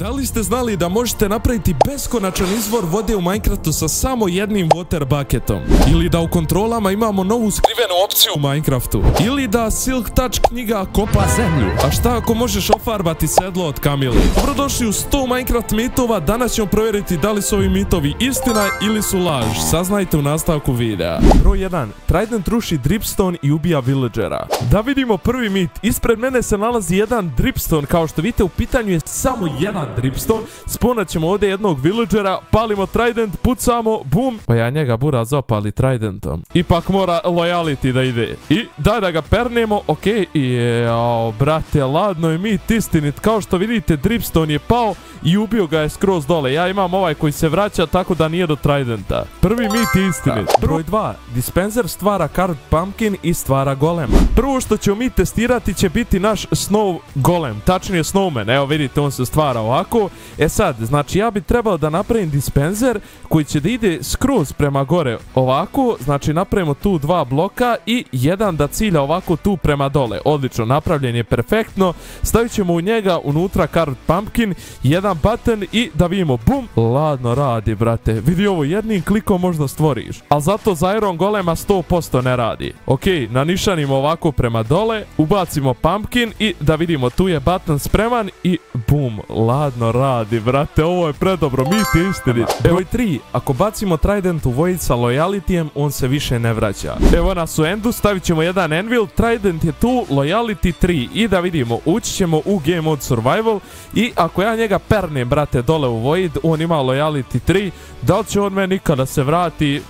Da li ste znali da možete napraviti beskonačan izvor vode u Minecraftu sa samo jednim water bucketom? Ili da u kontrolama imamo novu skrivenu opciju u Minecraftu? Ili da Silk Touch knjiga kopa zemlju? A šta ako možeš ofarbati sedlo od kamile? Dobrodošli u 100 Minecraft mitova, danas ćemo provjeriti da li su ovi mitovi istina ili su laž. Saznajte u nastavku videa. Broj 1. Trident ruši dripstone i ubija villagera. Da vidimo prvi mit. Ispred mene se nalazi jedan dripstone, kao što vidite u pitanju je samo jedan dripstone. Spawnat ćemo ovdje jednog villagera, palimo trident, pucamo, bum. Pa ja njega bura zapali tridentom. Ipak mora loyalty da ide. I daj da ga pernemo, okej. Jao, brate, ladno je mit istinit. Kao što vidite, dripstone je pao i ubio ga je skroz dole. Ja imam ovaj koji se vraća tako da nije do tridenta. Prvi mit istinit. Broj 2. Dispenser stvara carved pumpkin i stvara golema. Prvo što ćemo mi testirati će biti naš snow golem, tačnije snowman. Evo vidite, on se stvara ovako. E sad, znači ja bi trebao da napravim dispenser koji će da ide skroz prema gore ovako. Znači napravimo tu dva bloka i jedan da cilja ovako tu prema dole. Odlično, napravljen je perfektno. Stavit ćemo u njega unutra carved pumpkin, jedan button i da vidimo, bum, ladno radi, brate. Vidi ovo, jednim klikom možda stvoriš. Ali zato za Iron Golema 100% ne radi. Okej, nanišanimo ovako prema dole, ubacimo pumpkin i da vidimo, tu je button spreman i bum, ladno radi, brate. Ovo je predobro, mit istinit. Evo i 3. Ako bacimo trident u void sa loyalityjem, on se više ne vraća. Evo nas u endu, stavit ćemo jedan anvil, trident je tu, loyalty 3 i da vidimo, ući ćemo u game mode survival i ako ja njega pernem, brate, dole u void, on ima loyalty 3, da li će on me nikada se vrati?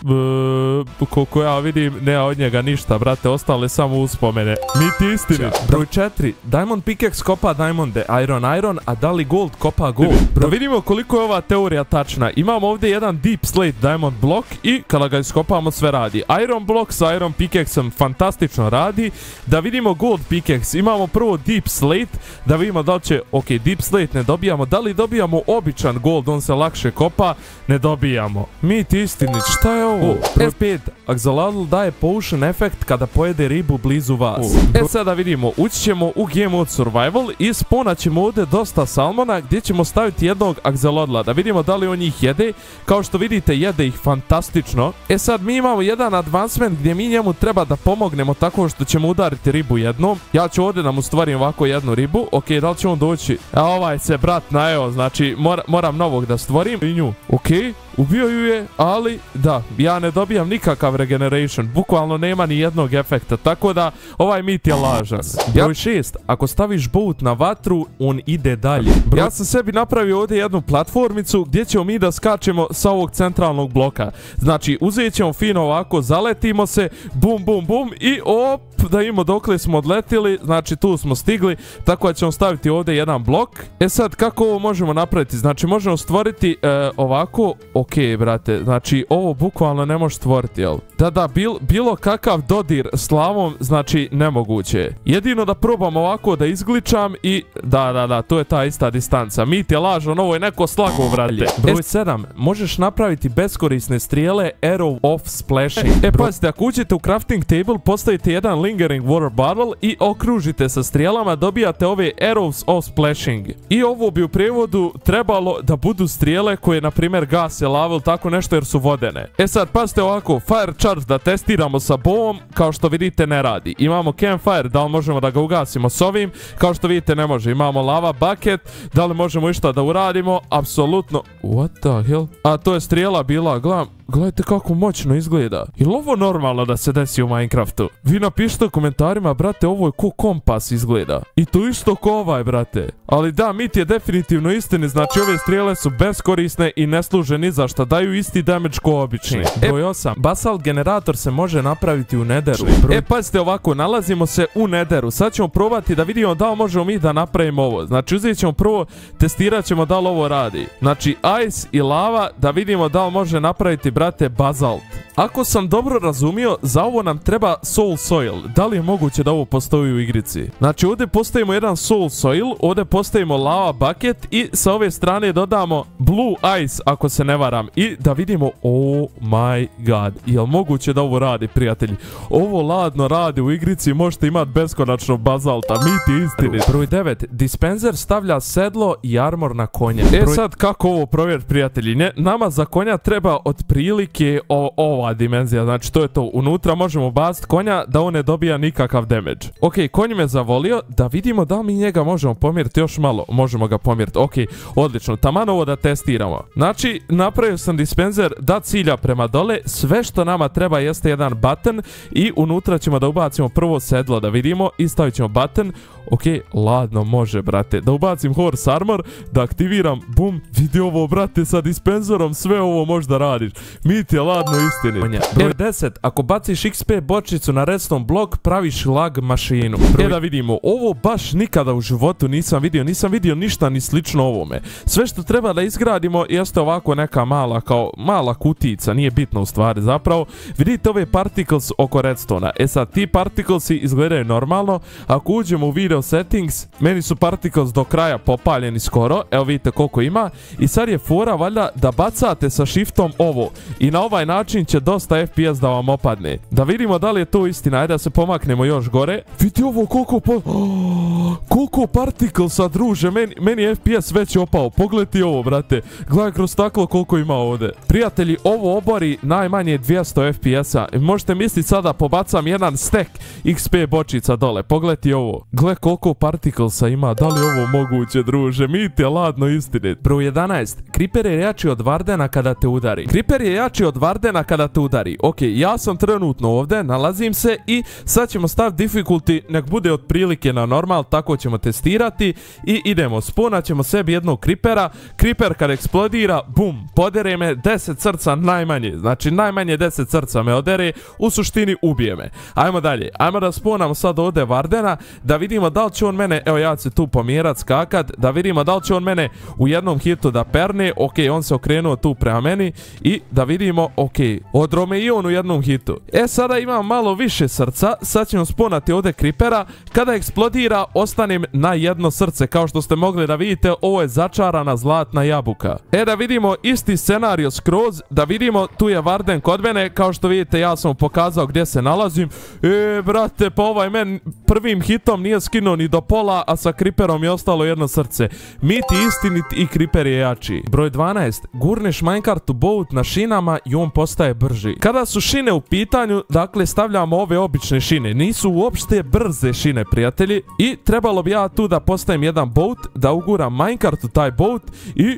Koliko ja vidim, nema od njega ništa, brate, ostale samo uspomene. Mit istinit. Broj 4. Diamond pickaxe kopa diamonde, iron, a da li gold kopa gold? Da vidimo koliko je ova teorija tačna. Imamo ovdje jedan deep slate diamond blok i kada ga iskopamo sve radi. Iron blok sa iron pickaxem fantastično radi. Da vidimo gold pickaxe. Imamo prvo deep slate, da vidimo da li će, ok, deep slate ne dobijamo. Da li dobijamo običan gold, on se lakše kopa? Ne dobijamo. Mit istinit, šta je ovo? F5. Axolotl daje potion efekt kada pojede ribu blizu vas. E sada vidimo, ući ćemo u game mode survival i spawnat ćemo ovdje dosta salmona gdje ćemo staviti jednog Axolotla. Da vidimo da li on njih jede. Kao što vidite, jede ih fantastično. E sad mi imamo jedan advancement gdje mi njemu treba da pomognemo tako što ćemo udariti ribu jednom. Ja ću ovdje da mu stvorim ovako jednu ribu. Ok, da li će on doći? A ovaj se brat najeo, znači moram novog da stvorim. I nju. Ok, ubio ju je, ali da, ja ne dobijam nikakav regeneration. Bukvalno nema ni jednog efekta, tako da ovaj mit je lažan. Broj 6. Ako staviš boat na vatru, on ide dalje. Ja sam sebi napravio ovdje jednu platformicu gdje ćemo mi da skačemo sa ovog centralnog bloka. Znači, uzet ćemo fino ovako, zaletimo se, bum, bum, bum i op, da imamo dokle smo odletili, znači tu smo stigli, tako da ćemo staviti ovdje jedan blok. E sad, kako ovo možemo napraviti? Znači, možemo stvoriti ovako, ok, brate, znači ovo bukvalno ne možeš stvoriti, jel? Da, bilo kakav dodir s lavom, znači nemoguće. Jedino da probam ovako da izgličam i da, to je ta ista distanca. Mit je lažan, ovo je neko slago, brate. Broj 7. Možeš napraviti beskorisne strijele arrow of splashing. Pazite, ako uđete u crafting table, postavite jedan lingering water bottle i okružite sa strijelama, dobijate ove arrows of splashing. I ovo bi u prijevodu trebalo da budu strijele koje, na primjer, gase lavu ili tako nešto jer su vodene. E sad, pazite ovako, fire charge da testiramo sa boom, kao što vidite ne radi. Imamo campfire, da li možemo da ga ugasimo s ovim? Kao što vidite ne može. Imamo lava bucket, da li možemo išta da uradimo? Apsolutno. What the hell? A to je strijela bila, gledajte kako moćno izgleda. Je li ovo normalno da se desi u Minecraftu? Vi napišite u komentarima, brate, ovo je ko kompas izgleda. I to isto ko ovaj, brate. Ali da, mit je definitivno istini, znači ove strijele su beskorisne i ne služe ni za šta, daju isti damage ko obični. Broj 8. Basalt generator se može napraviti u Netheru. Pazite ovako, nalazimo se u Netheru. Sad ćemo probati da vidimo da li možemo mi da napravimo ovo. Znači uzet ćemo prvo, testirat ćemo da li ovo radi. Znači ice i lava, da vidimo da li može napraviti, brate, bazalt. Ako sam dobro razumio, za ovo nam treba soul soil. Da li je moguće da ovo postoji u igrici? Znači ovdje postavimo jedan soul soil, ovdje postavimo lava bucket i sa ove strane dodamo blue ice, ako se ne varam. I da vidimo, oh my god, jel moguće da ovo radi, prijatelji? Ovo ladno radi u igrici, možete imati beskonačno bazalta, miti istini. Broj 9, dispenser stavlja sedlo i armor na konja. Sad kako ovo provjeriti, prijatelji? Nama za konja treba otprilike ova dimenzija, znači to je to. Unutra možemo baciti konja da on ne dobija nikakav damage. Ok, konj me zavolio, da vidimo da li mi njega možemo pomjeriti još malo. Možemo ga pomjeriti, ok, odlično. Taman ovo da testiramo. Znači, napravio sam dispenser da cilja prema dole, sve što nama treba jeste jedan button i unutra ćemo da ubacimo prvo sedlo da vidimo i stavit ćemo button. Ok, ladno može, brate. Da ubacim horse armor, da aktiviram, bum, vidi ovo, brate, sa dispenserom sve ovo možda radiš. Mit je ladno istini. Broj 10, ako baciš XP bočicu na redstone blok, praviš lag mašinu. Da vidimo, ovo baš nikada u životu nisam vidio ništa ni slično ovome. Sve što treba da izgradimo jeste ovako neka mala kutica, nije bitno u stvari zapravo. Vidite ove particles oko redstona. Sad, ti particlesi izgledaju normalno. Ako uđemo u video settings, meni su particles do kraja popaljeni skoro, evo vidite koliko ima, i sad je fora valjda da bacate sa shiftom ovo i na ovaj način će dosta FPS da vam opadne. Da vidimo da li je to istina, ajde da se pomaknemo još gore. Vidi ovo koliko particlesa, druže, meni FPS već je opao, pogledaj ovo, brate, gledaj kroz staklo koliko ima ovdje. Prijatelji, ovo obori najmanje 200 FPS-a, možete misliti sada pobacam jedan stack XP bočica dole, pogledaj ovo. Gle koliko particlesa ima, da li je ovo moguće, druže, mit je ladno istine. Broj 11, Creeper je jači od Vardena kada te udari. Creeper je jači od Vardena kada te udari. Ok, ja sam trenutno ovdje, nalazim se i sad ćemo staviti difficulty, nek bude otprilike na normal, tako ćemo testirati i idemo, spawnat ćemo sebi jednog Creepera. Creeper kad eksplodira, bum, podere me 10 srca najmanje, znači najmanje 10 srca me odere, u suštini ubije me. Ajmo dalje, ajmo da spawnamo sad ovdje Vardena, da vidimo da li će on mene, evo ja ću tu pomjerat, skakat, da vidimo da li će on mene u jednom hitu da perne. Ok, on se okrenuo tu prema meni i da vidimo, ok, odro me i on u jednom hitu. Sada imam malo više srca, sad ćemo spawnati ovdje Creepera, kada eksplodira ostanem na jedno srce, kao što ste mogli da vidite, ovo je začarana zlatna jabuka. Da vidimo isti scenario skroz, da vidimo, tu je Varden kod mene, kao što vidite ja sam pokazao gdje se nalazim. Brate, pa ovaj men prvim hitom nije skinuo ni do pola, a sa Creeperom je ostalo jedno srce. Mit je istinit i Creeper je jači. Broj 12, gurneš minecart u boat na šinama i on postaje brži. Kada su šine u pitanju, dakle stavljamo ove obične šine, nisu uopšte brze šine, prijatelji, i trebalo bi ja tu da postavim jedan boat, da uguram minecart u taj boat i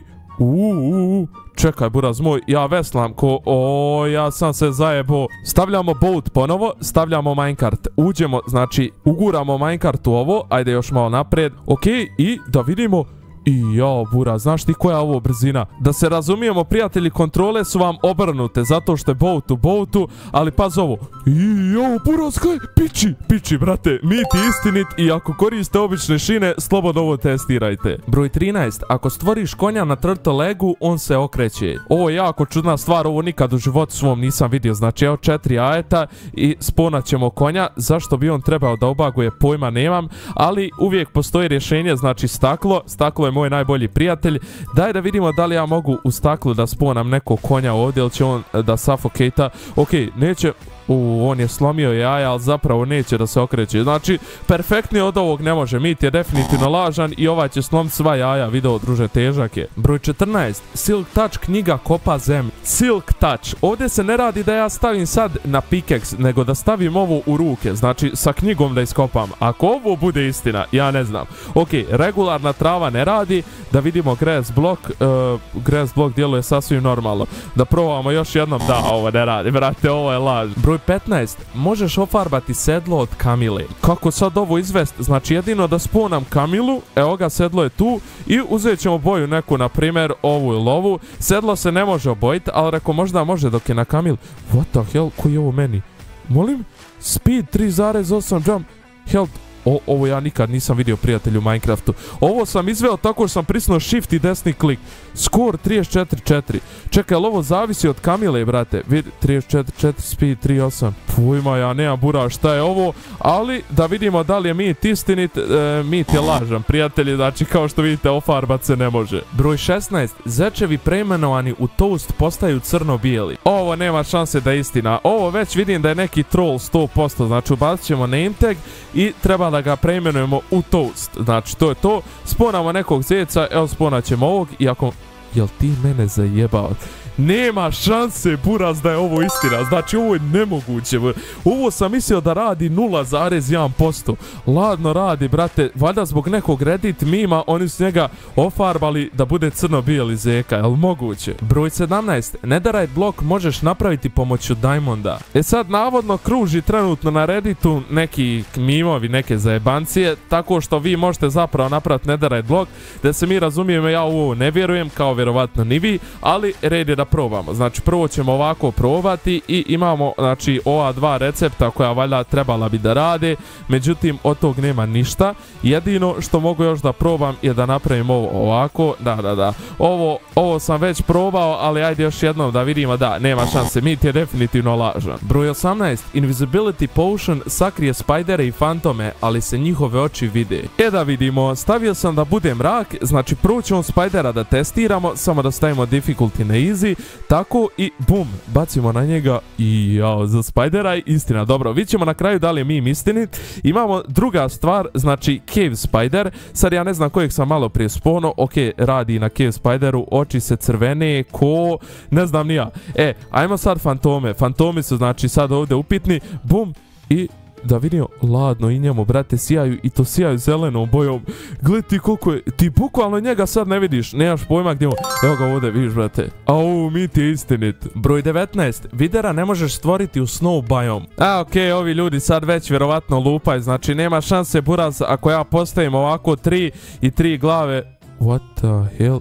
čekaj, buraz moj, ja veslam ja sam se zajebo. Stavljamo boat ponovo, stavljamo minecart, uđemo, znači uguramo minecart u ovo, ajde još malo naprijed, ok, i da vidimo. I jao, bura, znaš ti koja je ovo brzina? Da se razumijemo, prijatelji, kontrole su vam obrnute, zato što je boat u boatu, ali paz ovo. I jao, bura, skaj, piči, brate, mit istinit, i ako koriste obične šine, slobodno ovo testirajte. Broj 13, ako stvoriš konja na turtle legu, on se okreće. Ovo je jako čudna stvar, ovo nikad u životu svom nisam vidio, znači evo 4 ajeta i spawnat ćemo konja. Zašto bi on trebao da obaguje, pojma nemam, ali uvijek postoji rješenje, znači staklo je moj najbolji prijatelj. Daj da vidimo da li ja mogu u staklu da spawnam nekog konja ovdje, ili će on da suffocate-a. Ok, neće. On je slomio jaja, ali zapravo neće da se okreće. Znači, perfektnije od ovog ne može. Mit je definitivno lažan i ovaj će slomiti sva jaja. Video, druže, težak je. Broj 14. Silk Touch knjiga kopa zemlju. Silk Touch. Ovdje se ne radi da ja stavim sad na pickaxe, nego da stavim ovo u ruke. Znači, sa knjigom da iskopam. Ako ovo bude istina, ja ne znam. Ok, regularna trava ne radi. Da vidimo grass block. Grass block djeluje sasvim normalno. Da probamo još jednom. Da, ovo ne radi, brate, ovo je laž. Broj 15. Možeš ofarbati sedlo od kamile. Kako sad ovo izvesti? Znači jedino da spawnam kamilu, evo ga, sedlo je tu, i uzet ćemo boju neku, na primjer ovu ili ovu. Sedlo se ne može obojiti, ali reko možda može dok je na kamil. What the hell, koji je ovo meni? Molim? Speed 3.8 jump, health Ovo ja nikad nisam vidio, prijatelju, u Minecraftu. Ovo sam izveo tako što sam prisnuo shift i desni klik. Skor 34-4. Čekaj, ali ovo zavisi od Kamile, brate. Vidi, 34-4, speed 3-8. Pujma, ja nemam bura šta je ovo, ali da vidimo da li je mit istinit. Mit je lažan, prijatelji, znači kao što vidite, ofarbat se ne može. Broj 16. Zečevi preimenovani u toast postaju crno-bijeli. Ovo nema šanse da je istina. Ovo već vidim da je neki troll 100%, znači ubacit ćemo name tag i treba da ga preimenujemo u toast. Znači to je to. Sponamo nekog zeca, evo sponat ćemo ovog i ako... Jel ti mene zajebao? Nema šanse, buraz, da je ovo istina. Znači ovo je nemoguće. Ovo sam mislio da radi 0,1%. Ladno radi, brate. Valjda zbog nekog Reddit mima oni su njega ofarbali da bude crno-bijeli zeka. Jel moguće? Broj 17. Netherite blok možeš napraviti pomoću Diamonda. Sad navodno kruži trenutno na Redditu neki mimovi, neke zajebancije, tako što vi možete zapravo napraviti Netherite blok. Da se mi razumijemo, ja u ovo ne vjerujem, kao vjerovatno ni vi, ali red je da probamo. Znači prvo ćemo ovako probati i imamo, znači, ova dva recepta koja valjda trebala bi da rade, međutim od tog nema ništa. Jedino što mogu još da probam je da napravim ovo ovako. Da. Ovo sam već probao, ali ajde još jednom da vidimo. Da, nema šanse, mit je definitivno lažan. Broj 18. Invisibility potion sakrije spajdere i fantome, ali se njihove oči vide. Da vidimo, stavio sam da bude mrak, znači prvo ćemo spajdera da testiramo, samo da stavimo difficulty na easy, tako i bum, bacimo na njega i jao, za spajdera je istina. Dobro, vidjet ćemo na kraju da li je mim istinit. Imamo druga stvar, znači cave spider, sad ja ne znam kojeg sam malo prije spono, ok, radi na cave spideru, oči se crvene, ko, ne znam ni ja. Ajmo sad fantome, fantomi su znači sad ovdje upitni, bum, i da vidim, ladno i njemu, brate, sijaju i to sijaju zelenom bojom. Gledaj ti koliko je, ti bukvalno njega sad ne vidiš, nemaš pojma gdje mu. Evo ga ovdje, vidiš, brate. Au, mit je istinit. Broj 19. Videra ne možeš stvoriti u snow biome. Okej, ovi ljudi sad već vjerovatno lupaju, znači nema šanse, buraz, ako ja postavim ovako 3 i 3 glave. What the hell?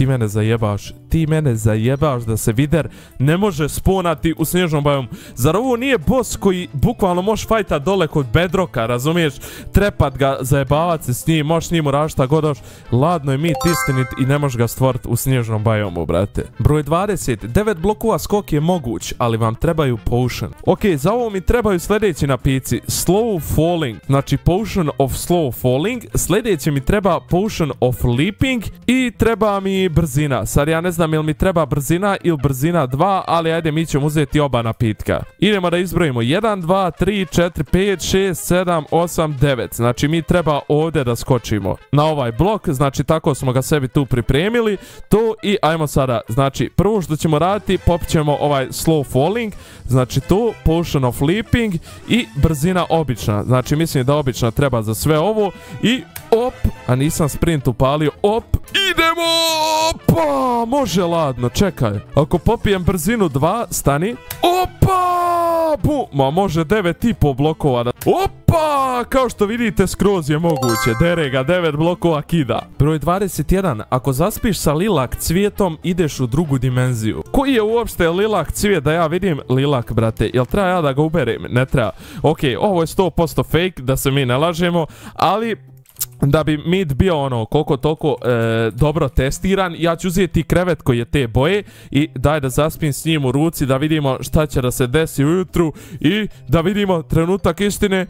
Ti mene zajebaš da se vider ne može sponati u snježnom biomu. Zar ovo nije boss koji bukvalno možeš fajtat dole kod bedroka, razumiješ? Trepat ga, zajebavat se s njim, možeš s njim uraš šta god hoš. Ladno je mit istinit i ne možeš ga stvorit u snježnom biomu, brate. Broj 20. 9 blokova skok je moguć, ali vam trebaju potion. Ok, za ovo mi trebaju sljedeći napici. Slow falling, znači potion of slow falling. Sljedeći mi treba potion of leaping i treba mi brzina. Sad ja ne znam jel mi treba brzina ili brzina 2, ali ajde mi ćemo uzeti oba napitka. Idemo da izbrojimo 1, 2, 3, 4, 5, 6, 7, 8, 9. Znači mi treba ovdje da skočimo na ovaj blok, znači tako smo ga sebi tu pripremili. To i ajmo sada, znači prvo što ćemo raditi, popćemo ovaj slow falling, znači to, potion of leaping i brzina obična. Znači mislim da obična treba za sve ovo i op, a nisam sprint upalio, op, idemo! Opa, može ladno, čekaj. Ako popijem brzinu 2, stani. Opa, bum, ma može 9,5 blokova. Opa, kao što vidite skroz je moguće. Dere ga, 9 blokova kida. Broj 21. Ako zaspiš sa lilak cvijetom, ideš u drugu dimenziju. Koji je uopšte lilak cvijet da ja vidim? Lilak, brate, jel treba ja da ga uberem? Ne treba. Ok, ovo je 100% fake, da se mi ne lažemo, ali da bi mit bio ono koliko toliko dobro testiran, ja ću uzeti krevet koji je te boje i daj da zaspim s njim u ruci da vidimo šta će da se desi ujutru i da vidimo trenutak istine.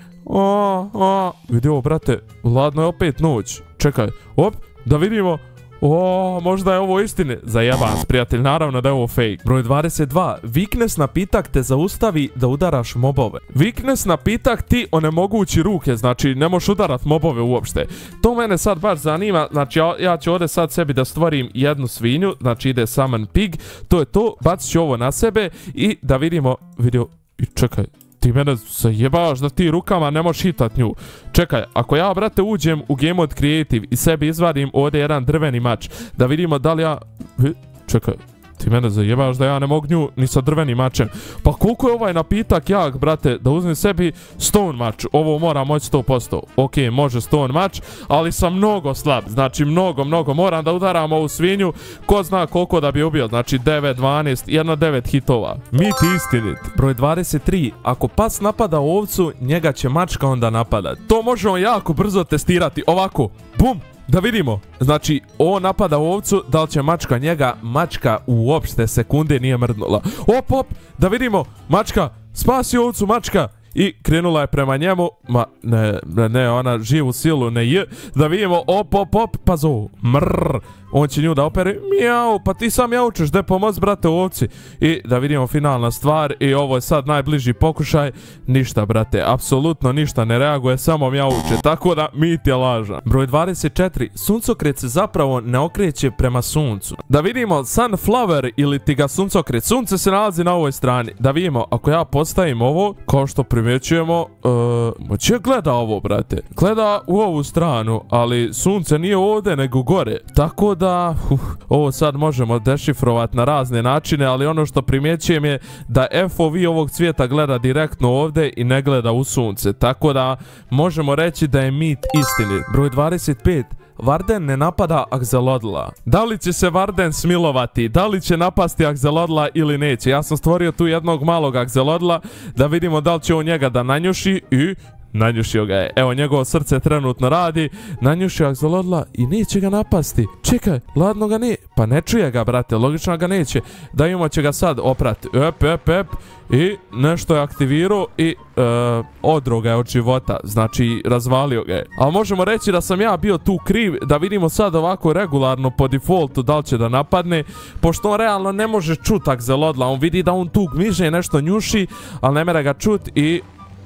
Vidi ovo, brate, ladno je opet noć. Čekaj, op, da vidimo. Možda je ovo istine. Zajebans, prijatelj, naravno da je ovo fake. Broj 22. Weakness napitak te zaustavi da udaraš mobove. Weakness napitak ti onemogući ruke, znači ne možeš udarat mobove uopšte. To mene sad baš zanima, znači ja ću ovdje sad sebi da stvorim jednu svinju, znači ide summon pig, to je to, bacit ću ovo na sebe i da vidimo, i čekaj. Ti mene zajebavaš da ti rukama ne možeš hitat nju. Čekaj, ako ja, brate, uđem u Game Mode Creative i sebi izvadim ovdje jedan drveni mač, da vidimo da li ja... Čekaj, Ti mene zajebaš da ja ne mogu nju ni sa drvenim mačem. Pa koliko je ovaj napitak jak, brate, da uzmem sebi stone mač. Ovo mora moći 100%. Ok, može stone mač, ali sam mnogo slab. Znači mnogo. Moram da udaram ovu svinju. Ko zna koliko da bi ubio. Znači 9, 12, 9 hitova. Mit istinit. Broj 23. Ako pas napada ovcu, njega će mačka onda napadat. To možemo jako brzo testirati. Ovako. Bum. Da vidimo, znači on napada ovcu, da li će mačka njega, mačka uopšte sekunde nije mrdnula. Op, da vidimo, mačka, spasi ovcu mačka i krenula je prema njemu, ne, ona živu silu, ne je, da vidimo, op, pa zovu, on će nju da opere, mijau, pa ti sam jaučeš, de pomoć brate ovci. I da vidimo finalna stvar i ovo je sad najbliži pokušaj, ništa brate, apsolutno ništa ne reaguje, samo mjauče, tako da mit je lažan. Broj 24, suncokret se zapravo ne okreće prema suncu. Da vidimo sunflower ili ti ga suncokret, sunce se nalazi na ovoj strani, da vidimo, ako ja postavim ovo, kao što primjećujemo, će gleda ovo brate, gleda u ovu stranu, ali sunce nije ovdje nego gore, tako da ovo sad možemo dešifrovati na razne načine, ali ono što primjećujem je da FOV ovog cvijeta gleda direktno ovdje i ne gleda u sunce, tako da možemo reći da je mit istinit. Broj 25. Varden ne napada Axolotla. Da li će se Varden smilovati? Da li će napasti Axolotla ili neće? Ja sam stvorio tu jednog malog Axolotla da vidimo da li će on njega da nanjuši i nanjušio ga je. Evo, njegovo srce trenutno radi. Nanjušio Axolotla i neće ga napasti. Čekaj, ladno ga ne... Pa ne čuje ga, brate, logično ga neće. Da imamo će ga sad oprati. Ep. I nešto je aktivirao i odro ga je od života. Znači, razvalio ga je. Ali možemo reći da sam ja bio tu kriv. Da vidimo sad ovako regularno po defaultu da li će da napadne. Pošto on realno ne može čut Axolotla. On vidi da on tu gmiže nešto njuši, ali ne mere ga čut i...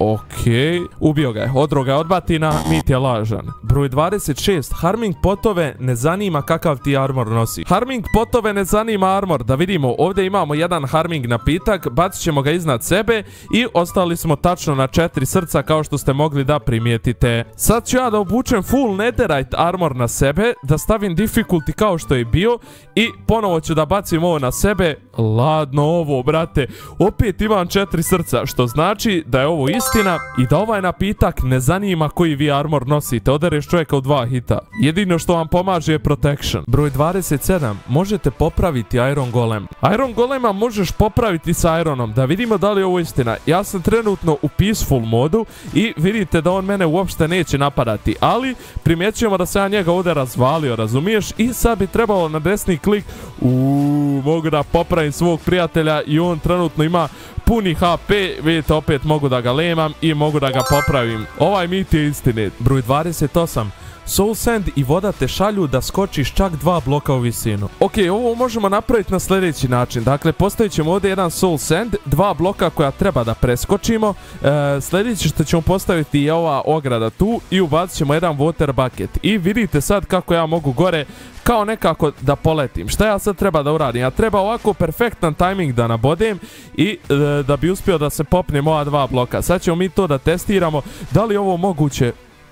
Okej, ubio ga je, odro ga je od batina, mit je lažan. Broj 26, Harming potove ne zanima kakav ti armor nosi. Harming potove ne zanima armor, da vidimo, ovdje imamo jedan Harming napitak, bacit ćemo ga iznad sebe i ostali smo tačno na 4 srca kao što ste mogli da primijetite. Sad ću ja da obučem full netherite armor na sebe, da stavim difficulty kao što je bio i ponovo ću da bacim ovo na sebe. Ladno ovo, brate, opet imam 4 srca, što znači da je ovo istina i da ovaj napitak ne zanima koji vi armor nosite, odereš čovjeka u 2 hita. Jedino što vam pomaže je protection. Broj 27, možete popraviti Iron Golem. Iron Golema možeš popraviti sa Ironom, da vidimo da li je ovo istina. Ja sam trenutno u peaceful modu i vidite da on mene uopšte neće napadati, ali primjećujemo da se ja njega ovdje razvalio, razumiješ? I sad bi trebalo na desni klik, mogu da popravim svog prijatelja i on trenutno ima puni HP, vidite opet mogu da ga lemam i mogu da ga popravim. Ovaj mit je istinit. Broj 28. Soul Sand i voda te šalju da skočiš čak 2 bloka u visinu. Ok, ovo možemo napraviti na sljedeći način. Dakle, postavit ćemo ovdje jedan Soul Sand, 2 bloka koja treba da preskočimo. Sljedeće što ćemo postaviti je ova ograda tu i ubacit ćemo jedan water bucket. I vidite sad kako ja mogu gore kao nekako da poletim. Šta ja sad treba da uradim? Ja treba ovako perfektan timing da nabodem i da bi uspio da se popnem ova 2 bloka. Sad ćemo mi to da testiramo. Da li je ovo moguće?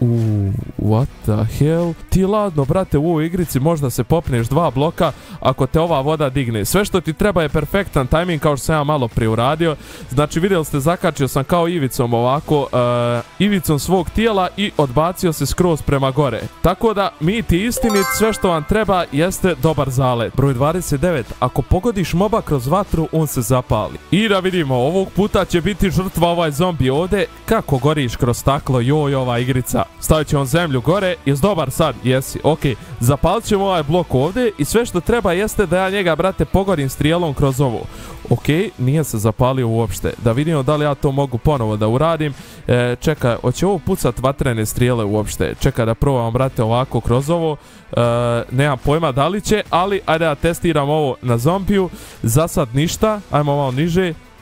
What the hell? Ti ladno, brate, u ovoj igrici možda se popneš 2 bloka ako te ova voda digne. Sve što ti treba je perfektan timing kao što sam ja malo prije uradio. Znači, vidjeli ste, zakačio sam kao ivicom ovako, ivicom svog tijela i odbacio se skroz prema gore. Tako da, mit je istinit, sve što vam treba jeste dobar zalet. Broj 29. Ako pogodiš moba kroz vatru, on se zapali. I da vidimo, ovog puta će biti žrtva ovaj zombi ovdje. Kako goriš kroz staklo, joj, ova igrica. Stavit ćemo zemlju gore, jes dobar sad? Jesi, ok. Zapalit ćemo ovaj blok ovdje i sve što treba jeste da ja njega, brate, pogorim strijelom kroz ovo. Ok, nije se zapalio uopšte. Da vidimo da li ja to mogu ponovo da uradim. Čekaj, hoće ovo pucat vatrene strijele uopšte? Čekaj da probam, brate, ovako kroz ovo. Nemam pojma da li će, ali ajde da testiram ovo na zombiju. Za sad ništa, ajmo malo niže.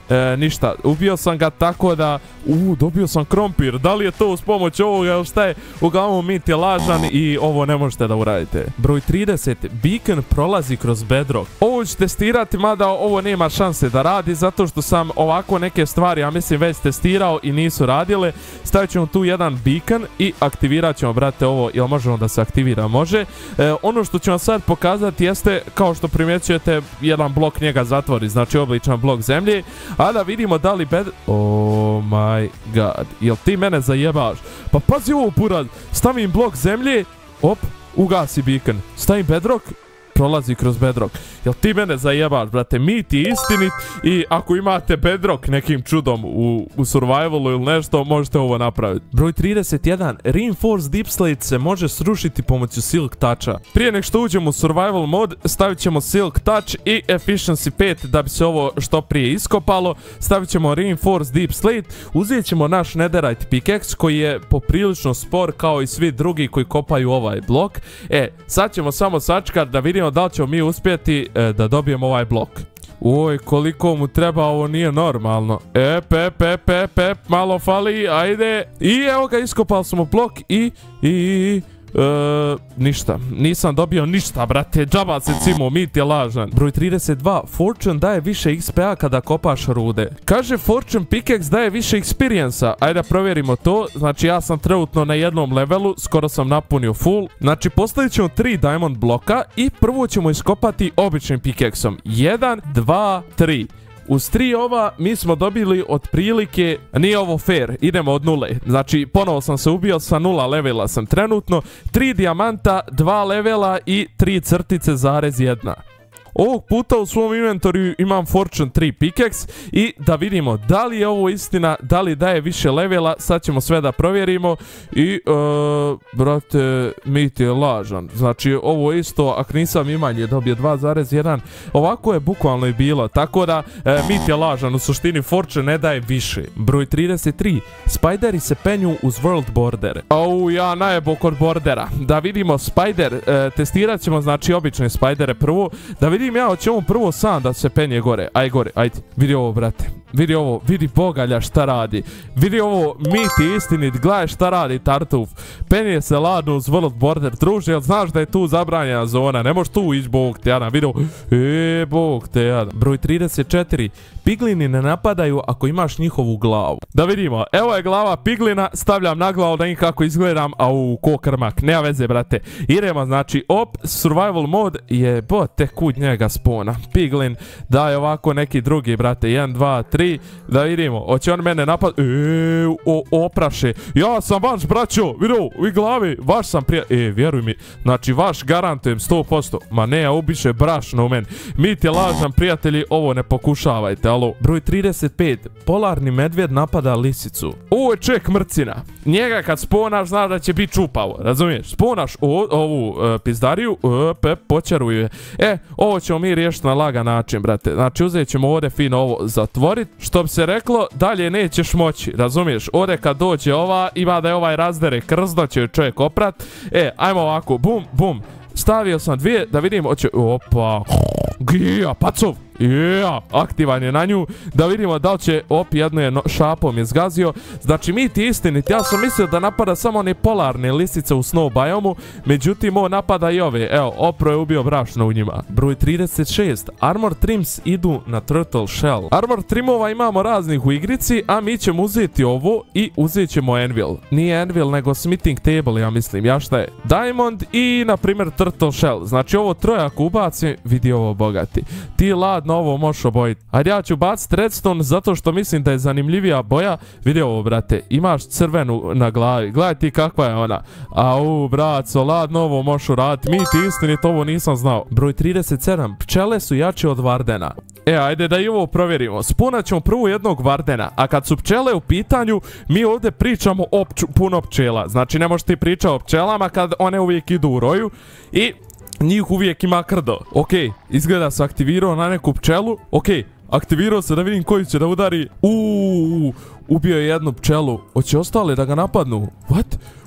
ništa, ubio sam ga tako da, dobio sam krompir, da li je to uz pomoć ovoga ili šta je, uglavnom mit je lažan i ovo ne možete da uradite. Broj 30, beacon prolazi kroz bedrock. Ovo ću testirati, mada ovo nema šanse da radi, zato što sam ovako neke stvari, ja mislim, već testirao i nisu radile. Stavit ćemo tu jedan beacon i aktivirat ćemo, brate, ovo, jel možemo da se aktivira? Može. Ono što ću vam sad pokazati jeste, kao što primjećujete, jedan blok njega zatvori, znači obličan blok zemlje, a da vidimo da li oh my god, jel ti mene zajebaš? Pa pazi ovo, burad, stavim blok zemlje, op, ugasi beacon, stavim bedrock, prolazi kroz bedrock. Jel ti mene zajebaš, brate? Mit je istinit i ako imate bedrock nekim čudom u survivalu ili nešto, možete ovo napraviti. Broj 31. Reinforced Deep Slate se može srušiti pomoću Silk Toucha. Prije nek što uđemo u survival mod, stavit ćemo Silk Touch i Efficiency 5 da bi se ovo što prije iskopalo. Stavit ćemo Reinforced Deep Slate, uzet ćemo naš Netherite Pickaxe koji je poprilično spor kao i svi drugi koji kopaju ovaj blok. Sad ćemo samo sačkat da vidimo da li ćemo mi uspjeti da dobijemo ovaj blok. Oj, koliko mu treba, ovo nije normalno. Malo fali, ajde. I evo ga, iskopali smo blok ništa. Nisam dobio ništa, brate. Džaba se cimo, mit je lažan. Broj 32. Fortune daje više XP-a kada kopaš rude. Kaže Fortune Pickaxe daje više experience-a. Ajde da provjerimo to. Znači ja sam trenutno na jednom levelu, skoro sam napunio full. Znači postavit ćemo 3 diamond bloka i prvo ćemo iskopati običnim pickaxom. 1, 2, 3. Uz 3 ova mi smo dobili otprilike, nije ovo fair, idemo od 0. Znači ponovo sam se ubio, sa 0 levela sam trenutno, 3 dijamanta, 2 levela i 3 crtice zarez 1. Ovog puta u svom inventoriju imam Fortune 3 Pickaxe i da vidimo da li je ovo istina, da li daje više levela, sad ćemo sve da provjerimo i, brate, mit je lažan. Znači ovo isto, ako nisam imanje, dobio 2,1, ovako je bukvalno i bilo, tako da mit je lažan, u suštini Fortune ne daje više. Broj 33, Spideri se penju uz World Border. Ja najebo kod bordera. Da vidimo Spider, testirat ćemo znači obične Spidere prvo, da vidim ja hoćemo prvo sam da se penje gore. Aj gore, ajde. Vidi ovo, brate. Vidi ovo, vidi Bogalja šta radi. Vidi ovo, mit i istinit, gledaj šta radi Tartuf. Penje se ladno uz World Border, druže, jel znaš da je tu zabranjena zona, ne možeš tu ići, bog te jadan. Vidi ovo, bog te jadan. Broj 34, piglini ne napadaju ako imaš njihovu glavu. Da vidimo, evo je glava piglina, stavljam na glavu da im kako izgledam, ko krmak, nema veze, brate. Idemo, znači, survival mod je, bote, kud njega spona. Piglin daje ovako neki drugi, brate, 1, 2, 3, da vidimo, hoće on mene napad, opraše, ja sam vaš, braćo, vidio, u glavi, vaš sam vjeruj mi, znači vaš garantujem 100%, ma ne, ja ubiše brašno u meni, mit je lažan, prijatelji, ovo ne pokušavajte, alo. Broj 35, polarni medvjed napada lisicu. Ovo je ček mrcina, njega kad sponaš, znaš da će biti čupavo, razumiješ, sponaš ovu pizdariju, počaruju je, ovo ćemo mi riješiti na lagan način, brate, znači uzet ćemo ovdje fino ovo zatvoriti, što bi se reklo, dalje nećeš moći, razumiješ, ovdje kad dođe ova, ima da je ovaj razdere krzno, će čovjek oprat, ajmo ovako, bum, bum, stavio sam 2, da vidim, hoće, opa, gija, pacov, aktivan je na nju, da vidimo da li će, jedno je šapom je zgazio, znači mit je istinit, ja sam mislio da napada samo one polarne lisice u snow biomu, međutim on napada i ove, evo, opro je ubio brašno u njima. Broj 36, armor trims idu na turtle shell. Armor trimova imamo raznih u igrici, a mi ćemo uzeti ovo i uzet ćemo anvil. Nije anvil, nego smithing table, ja mislim, ja šta je? Diamond i, na primjer, turtle shell, znači ovo trojak ubacim, vidi ovo bogati. Ti ladno ovo možeš obojiti. Ajde ja ću baciti redstone zato što mislim da je zanimljivija boja. Vidi ovo, brate, imaš crvenu na glavi, gledaj ti kakva je ona. Braco, ladno ovo možeš uraditi, mi ti istinit ovo nisam znao. Broj 37, pčele su jače od vardena. Ajde da i ovo provjerimo. Spunat ćemo prvo jednog vardena, a kad su pčele u pitanju, mi ovdje pričamo o puno pčela. Znači ne možeš ti pričati o pčelama kad one uvijek idu u roju i njih uvijek ima krdo. Izgleda se aktivirao na neku pčelu. Aktivirao se da vidim koji će da udari. Ubio je jednu pčelu. Hoće ostale da ga napadnu? What?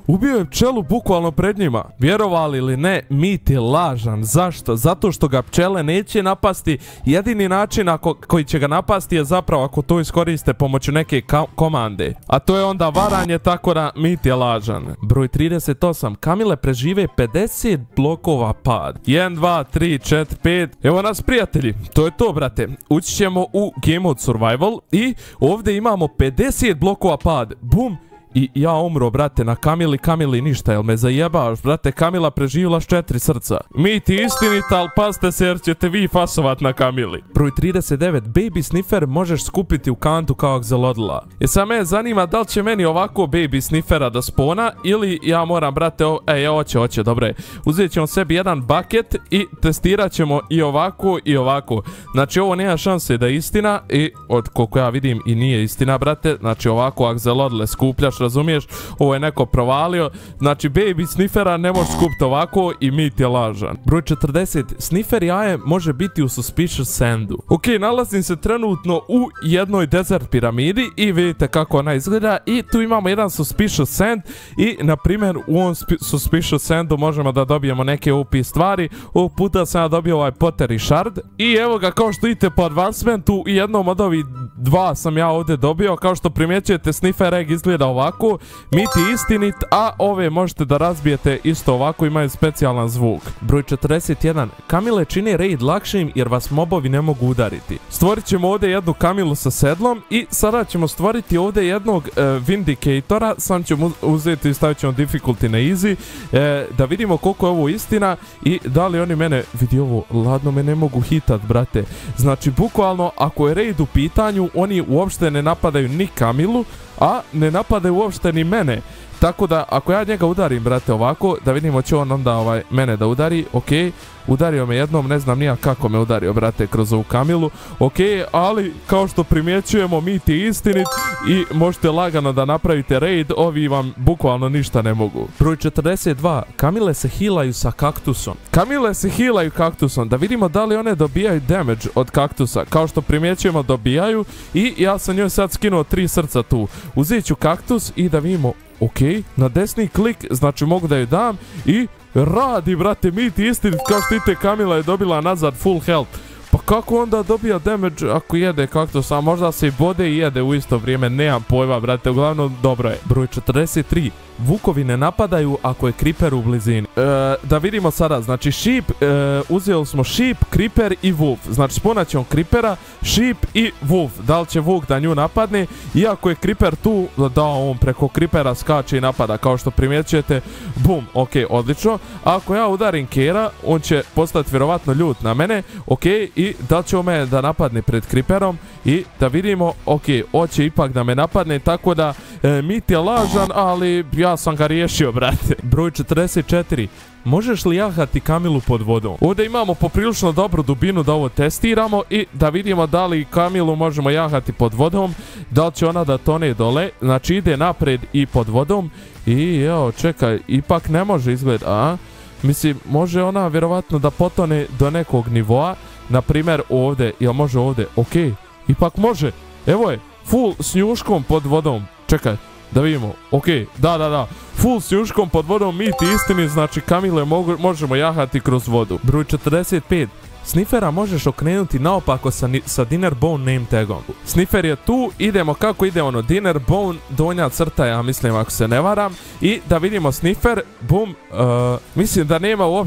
Ubio je pčelu bukvalno pred njima. Vjerovali ili ne, Mit je lažan. Zašto? Zato što ga pčele neće napasti. Jedini način koji će ga napasti je zapravo ako to iskoriste pomoću neke komande. A to je onda varanje, tako da Mit je lažan. Broj 38. Kamile prežive 50 blokova pad. 1, 2, 3, 4, 5. Evo nas prijatelji. To je to, brate. Ući ćemo u Game Mode Survival i ovdje imamo 50 blokova pad. Bum. I ja umro, brate, na Kamili ništa, jel me zajebavaš, brate, Kamila preživjela s 4 srca. Mit je istinit, ali pazite se jer ćete vi fasovat na Kamili. Broj 39, Baby Sniffer možeš skupiti u kantu kao akzelodla. Sad me zanima da li će meni ovako Baby Sniffera da spona ili ja moram, brate, hoće, dobre. Uzet ćemo sebi jedan bucket i testirat ćemo i ovako i ovako. Znači ovo nema šanse da je istina i od koliko ja vidim i nije istina, brate, znači ovako akzelodle skupljaš, razumiješ, ovo je neko provalio, znači Baby Sniffera ne može skupiti ovako i Mit je lažan. Broj 40, Sniffer jaje može biti u Suspicious Sandu. Ok, nalazim se trenutno u jednoj desert piramidi i vidite kako ona izgleda i tu imamo jedan Suspicious Sand i na primjer u ovom Suspicious Sandu možemo da dobijemo neke OP stvari. Ovog puta sam ja dobio ovaj Pottery Shard i evo ga, kao što vidite po advancementu, i jednom od ovih dva sam ja ovdje dobio. Kao što primjećujete, Sniffer Egg izgleda ovako, Mit je istinit, a ove možete da razbijete isto ovako, imaju specijalan zvuk. Broj 41. Kamile čini raid lakšim jer vas mobovi ne mogu udariti. Stvorit ćemo ovdje jednu Kamilu sa sedlom i sada ćemo stvoriti ovdje jednog Vindicatora. Sam ćemo uzeti i stavit ćemo difficulty na easy, da vidimo koliko je ovo istina i da li oni mene, vidi ovo, ladno me ne mogu hitat, brate. Znači bukvalno ako je raid u pitanju, oni uopšte ne napadaju ni Kamilu, a ne napadaju uopšte ni mene. Tako da ako ja njega udarim, brate, ovako, da vidimo će on onda mene da udari. Ok, udario me jednom, ne znam nija kako me udario, brate, kroz ovu Kamilu. Ok, ali kao što primjećujemo, Mit je istinit i možete lagano da napravite raid, ovi vam bukvalno ništa ne mogu. Broj 42. Kamile se healaju sa kaktusom. Kamile se healaju kaktusom, da vidimo da li one dobijaju damage od kaktusa. Kao što primjećujemo, dobijaju i ja sam njoj sad skinuo 3 srca tu. Uzet ću kaktus i da vidimo. Ok, na desni klik, znači mogu da ju dam i radi, brate, Mit je istinit, kao što vidite, Kamila je dobila nazad full health. Pa kako onda dobija damage ako jede kaktus, a možda se i bode i jede u isto vrijeme, nemam pojma, brate, uglavnom dobro je. Broj 43. Vukovi ne napadaju ako je Creeper u blizini. Da vidimo sada, znači Sheep, uzeli smo Sheep, Creeper i Wolf. Znači sponat ćemo Creepera, Sheep i Wolf. Da li će Vuk da nju napadne? Iako je Creeper tu, da on preko Creepera skače i napada, kao što primjećujete. Bum, ok, odlično. Ako ja udarim Kera, on će postati vjerovatno ljut na mene. Ok, i da li će on mene da napadne pred Creeperom? I da vidimo, ok, hoće ipak da me napadne, tako da Mit je lažan, ali ja sam ga riješio, brate. Broj 44. Možeš li jahati Kamilu pod vodom? Ovdje imamo poprilično dobru dubinu da ovo testiramo i da vidimo da li Kamilu možemo jahati pod vodom, da li će ona da tone dole, znači ide napred i pod vodom i evo, čekaj, ipak ne može izgled, a? Mislim, može ona vjerovatno da potone do nekog nivoa, na primjer ovdje, jel može ovdje? Ok, ipak može, evo je, full s njuškom pod vodom, čekaj. Da vidimo, ok, da, full s njuškom pod vodom, Mit je istini, znači Kamile možemo jahati kroz vodu. Broj 45. Sniffera možeš okrenuti naopako sa Dinner Bone name tagom. Sniffer je tu, idemo kako ide ono, Dinner Bone, donja crta, ja mislim ako se ne varam. I da vidimo Sniffer, bum, mislim da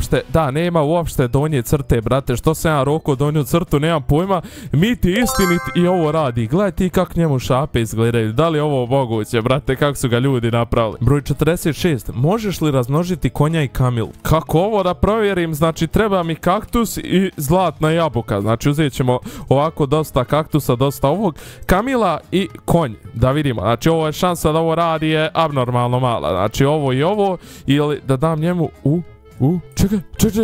nema uopšte donje crte, brate, što sam ja roko donju crtu, nemam pojma. Mit je istinit i ovo radi. Gledaj ti kak njemu šape izgledaju, da li je ovo moguće, brate, kako su ga ljudi napravili. Broj 46. Možeš li razmnožiti konja i Kamilu? Kako ovo da provjerim, znači treba mi kaktus i zlatna jabuka, znači uzet ćemo ovako dosta kaktusa, dosta ovog, Kamila i konj, da vidimo, znači ovo je šansa da ovo radi je abnormalno mala, znači ovo i ovo, ili da dam njemu, čekaj,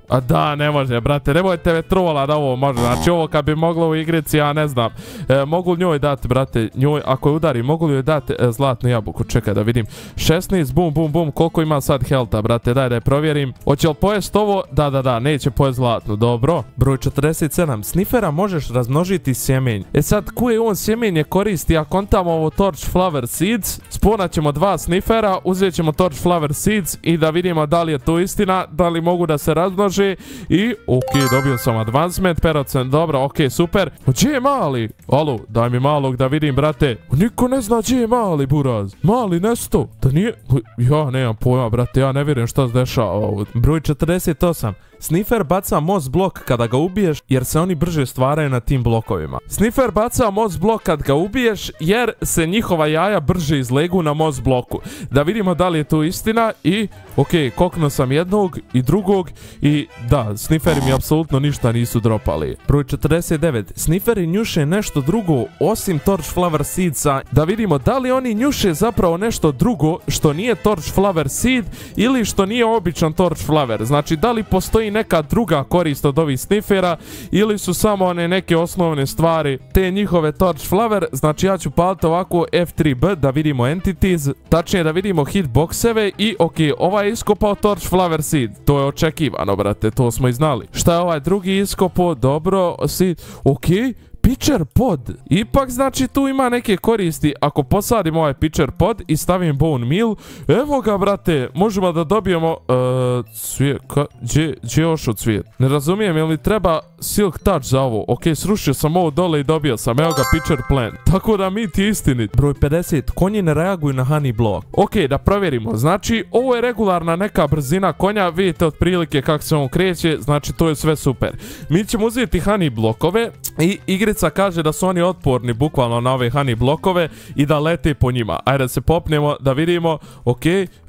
A da, ne može, brate, nemojte me trola da ovo može. Znači ovo kad bi moglo u igrici, ja ne znam. Mogu li njoj dati, brate, njoj, ako je udari, mogu li joj dati zlatnu jabuku? Čekaj da vidim. 16, bum, bum, bum, koliko ima sad helta, brate, daj da je provjerim. Hoće li pojest ovo? Da, neće pojest zlatnu, dobro. Broj 47, snifera možeš razmnožiti sjemenj. Sad, koje on sjemenje koristi, ako kontamo ovo Torch Flower Seeds, sponat ćemo 2 snifera, uzet ćemo Torch Flower Seeds i da vidimo da li je to istina, da li mogu da se razmnože i ok, dobio sam advancement, perocent, dobro, ok, super. Gdje je mali? Alo, daj mi malog da vidim, brate. Niko ne zna gdje je mali, buraz. Mali nesto. Da nije... Ja nemam pojma, brate, ja ne vjerujem šta se dešava ovo. Broj 48. Sniffer baca moss blok kada ga ubiješ jer se oni brže stvaraju na tim blokovima. Sniffer baca moss blok kad ga ubiješ jer se njihova jaja brže izlegu na moss bloku. Da vidimo da li je to istina i ok, koknuo sam jednog i drugog i da, snifferi mi apsolutno ništa nisu dropali. Broj 49. Snifferi njuše nešto drugo osim Torch Flower Seedsa. Da vidimo da li oni njuše zapravo nešto drugo što nije Torch Flower Seed ili što nije običan Torch Flower. Znači da li postoji neka druga korist od ovih sniffera ili su samo one neke osnovne stvari te njihove Torch Flower. Znači ja ću paliti ovako F3B da vidimo entities, tačnije da vidimo hitboxeve i ok, ovaj je iskopao Torch Flower Seed, to je očekivano, brate, to smo i znali. Šta je ovaj drugi iskopao? Dobro, seed, ok. Pitcher pod. Ipak znači tu ima neke koristi. Ako posadim ovaj pitcher pod i stavim bone meal, evo ga, brate, možemo da dobijemo cvijet. Gdje je ošao cvijet? Ne razumijem, je li treba silk touch za ovo? Ok, srušio sam ovo dole i dobio sam. Evo ga pitcher plant. Tako da mi ti istinit. Broj 50. Konji ne reaguju na honey block. Ok, da provjerimo. Znači ovo je regularna neka brzina konja. Vidite otprilike kako se on kreće. Znači to je sve super. Mi ćemo uzeti honey blokove i igrica kaže da su oni otporni bukvalno na ove honey blokove i da lete po njima. Ajde da se popnemo da vidimo. Ok,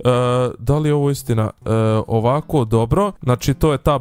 da li je ovo istina? Ovako, dobro. Znači to je ta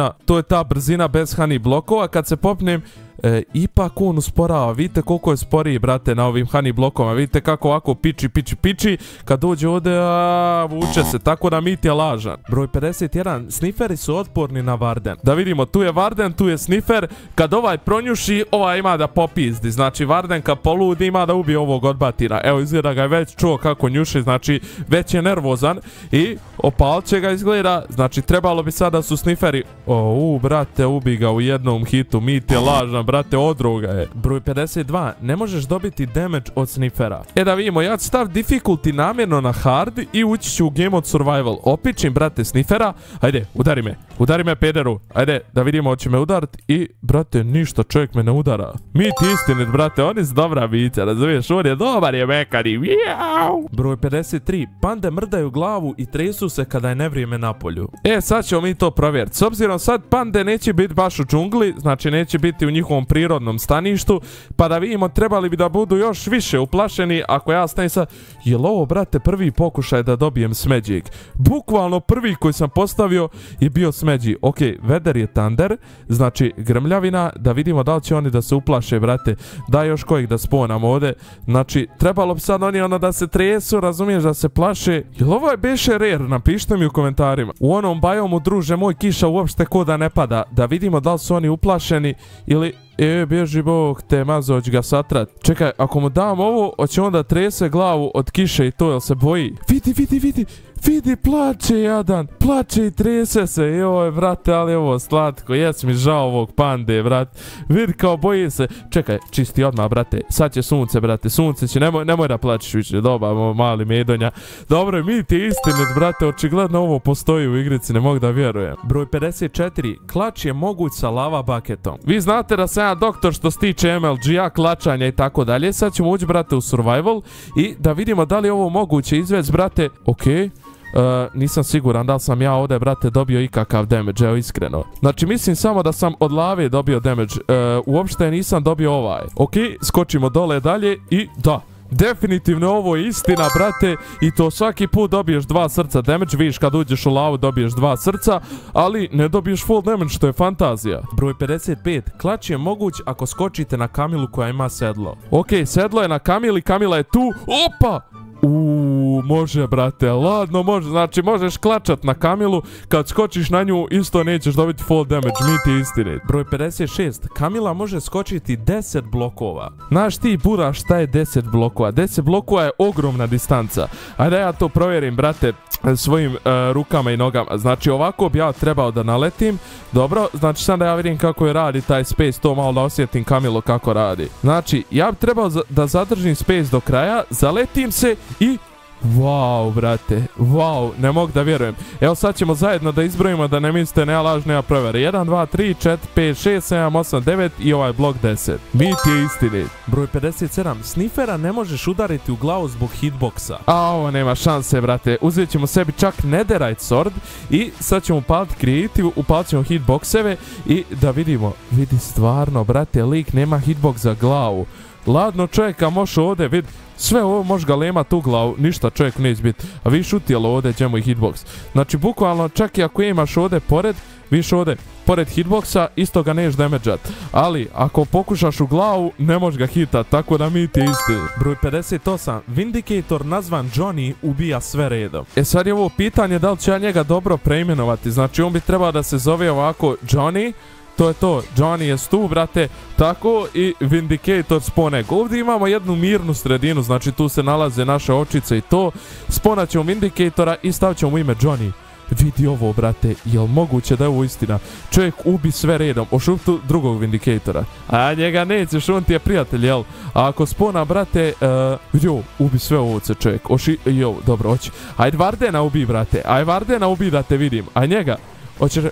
brzina bez honey blokova. Kad se popnem, ipak on usporava. Vidite koliko je sporiji, brate, na ovim honey blokovima. Vidite kako ovako piči. Kad dođe ovdje, vuče se. Tako da mit je lažan. Broj 51. Snifferi su otporni na Varden. Da vidimo, tu je Varden, tu je sniffer. Kad ovaj pronjuši, ovaj ima da popizdi. Znači Varden kad poludi ima da ubije ovog odbatina. Evo, izgleda ga je već čuo kako njuši. Znači već je nervozan i opalit će ga, izgleda. Znači trebalo bi sada su snifferi. Brate, ubi ga u jednom hitu. Mit je lažan, brate, odruga je. Broj 52. Ne možeš dobiti damage od sniffera. Da vidimo, ja ću stav difficulty namjerno na hard i ući ću u game od survival. Opičim, brate, sniffera. Ajde, udari me pederu. Ajde, da vidimo, hoće me udarit i, brate, ništa, čovjek me ne udara. Mi ti istinit, brate, oni su dobra bića, razumiješ, on je dobar, je mekani. Broj 53. Pande mrdaju glavu i tresu se kada je nevrijeme na polju. Sad ćemo mi to provjeriti. S obzirom sad pande neće biti baš u džungli, znači neće biti u njihovom prirodnom staništu, pa da vidimo trebali bi da budu još više uplašeni. Ako ja stanem sad, jel ovo, brate, prvi pokušaj da dobijem smeđik? Bukvalno prvi koji sam postavio je bio smeđi. Ok, weather je thunder, znači grmljavina, da vidimo da li će oni da se uplaše, brate. Daj još kojih da sponam ovdje. Znači trebalo bi sad oni da se tresu, razumiješ, da se plaše. Jel ovo je beše rare? Napišite mi u komentarima. U onom biomu, druže moj, kiša uopšte ko da ne pada. Da vidimo da li su oni uplašeni ili... bježi bog te mazo, hoć ga satrat. Čekaj, ako mu dam ovo, hoće onda trese glavu od kiše i to, jel se boji? Vidi, plače jadan, plače i trese se, joj, brate, ali ovo slatko, jes mi žao ovog pande, brate, vidi kao boji se. Čekaj, čisti odmah, brate, sad će sunce, brate, sunce će, nemoj da plačeš više, doba, mali medonja. Dobro, mi ti istinit, brate, očigledno ovo postoji u igrici, ne mogu da vjerujem. Broj 54, klač je moguć sa lava bucketom. Vi znate da sam ja doktor što se tiče MLG-a, klačanja i tako dalje, sad ćemo ući, brate, u survival i da vidimo da li je ovo moguće izvesti, brate. Ok. Nisam siguran da li sam ja ovdje, brate, dobio ikakav damage, evo iskreno. Znači mislim samo da sam od lave dobio damage, uopšte nisam dobio ovaj. Ok, skočimo dole dalje i da, definitivno ovo je istina, brate, i to svaki put dobiješ 2 srca damage, vidiš kad uđeš u lavu dobiješ 2 srca, ali ne dobiješ full damage, što je fantazija. Broj 55, klač je moguć ako skočite na kamilu koja ima sedlo. Ok, sedlo je na kamili, kamila je tu, opa! Može, brate, ladno može. Znači, možeš klačat na Kamilu, kad skočiš na nju, isto nećeš dobiti fall damage, mi ti istine. Broj 56. Kamila može skočiti 10 blokova. Znaš ti, Bura, šta je 10 blokova? 10 blokova je ogromna distanca. Ajde ja to provjerim, brate, svojim rukama i nogama. Znači, ovako bi ja trebao da naletim. Dobro, znači sad da ja vidim kako je radi taj space, to malo da osjetim Kamilu kako radi. Znači, ja bi trebao da zadržim space do kraja, zaletim se i... Wow, brate, wow, ne mogu da vjerujem. Evo sad ćemo zajedno da izbrojimo da ne mislite nema laž, nema provjere. 1, 2, 3, 4, 5, 6, 7, 8, 9 i ovaj blok 10. Mit je istini. Broj 57. Sniffera ne možeš udariti u glavu zbog hitboxa. A ovo nema šanse, brate. Uzet ćemo sebi čak netherite sword i sad ćemo upaliti creative, upalit ćemo hitboxeve i da vidimo. Vidi stvarno, brate, lik nema hitbox za glavu. Ladno čovjeka može ovdje vid. Sve ovo može ga lemat u glavu, ništa čovjek neće biti. A viš utijelo ovdje ćemo i hitbox. Znači bukvalno čak i ako imaš ovdje pored, viš ovdje pored hitboxa, isto ga neš damageat. Ali ako pokušaš u glavu, ne možeš ga hitat, tako da mi ti isti. Broj 58. Vindicator nazvan Johnny ubija sve redom. E sad je ovo pitanje da li će ja njega dobro preimenovati. Znači on bi trebao da se zove ovako Johnny. To je to, Johnny je tu, brate, tako i Vindicator Sponek. Ovdje imamo jednu mirnu sredinu, znači tu se nalaze naše očice i to. Sponat ćemo Vindicatora i stavit ćemo ime Johnny. Vidi ovo, brate, jel moguće da je ovo istina? Čovjek ubi sve redom, ošup tu drugog Vindicatora. A njega nećeš, on ti je prijatelj, jel? A ako spona, brate, vidi ovo, ubi sve ovce čovjek. Dobro, hoće. Ajde Vardena ubi, brate, ajde Vardena ubi da te vidim. A njega, hoćeš,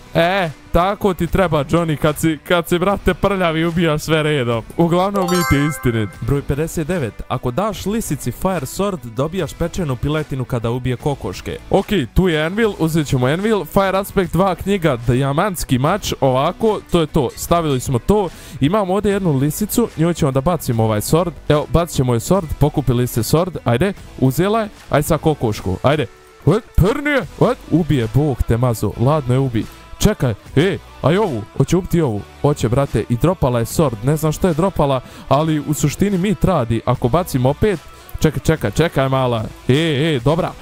tako ti treba, Johnny, kad si, brate, prljavi ubijaš sve redom. Uglavnom, mi ti istinit. Broj 59. Ako daš lisici Fire Sword, dobijaš pečenu piletinu kada ubije kokoške. Ok, tu je Anvil, uzet ćemo Anvil. Fire Aspect 2 knjiga, dijamantski mač, ovako, to je to. Stavili smo to. Imamo ovdje jednu lisicu, njoj ćemo da bacimo ovaj sword. Evo, bacit ćemo je sword, pokupili ste sword, ajde, uzela je, ajde sa kokošku, ajde. Prnije, ubije, bog te mazo, ladno je ubi. Čekaj, aj ovu, hoće ubiti ovu, hoće, brate, i dropala je sword, ne znam što je dropala, ali u suštini mit radi, ako bacim opet, čekaj mala, dobra,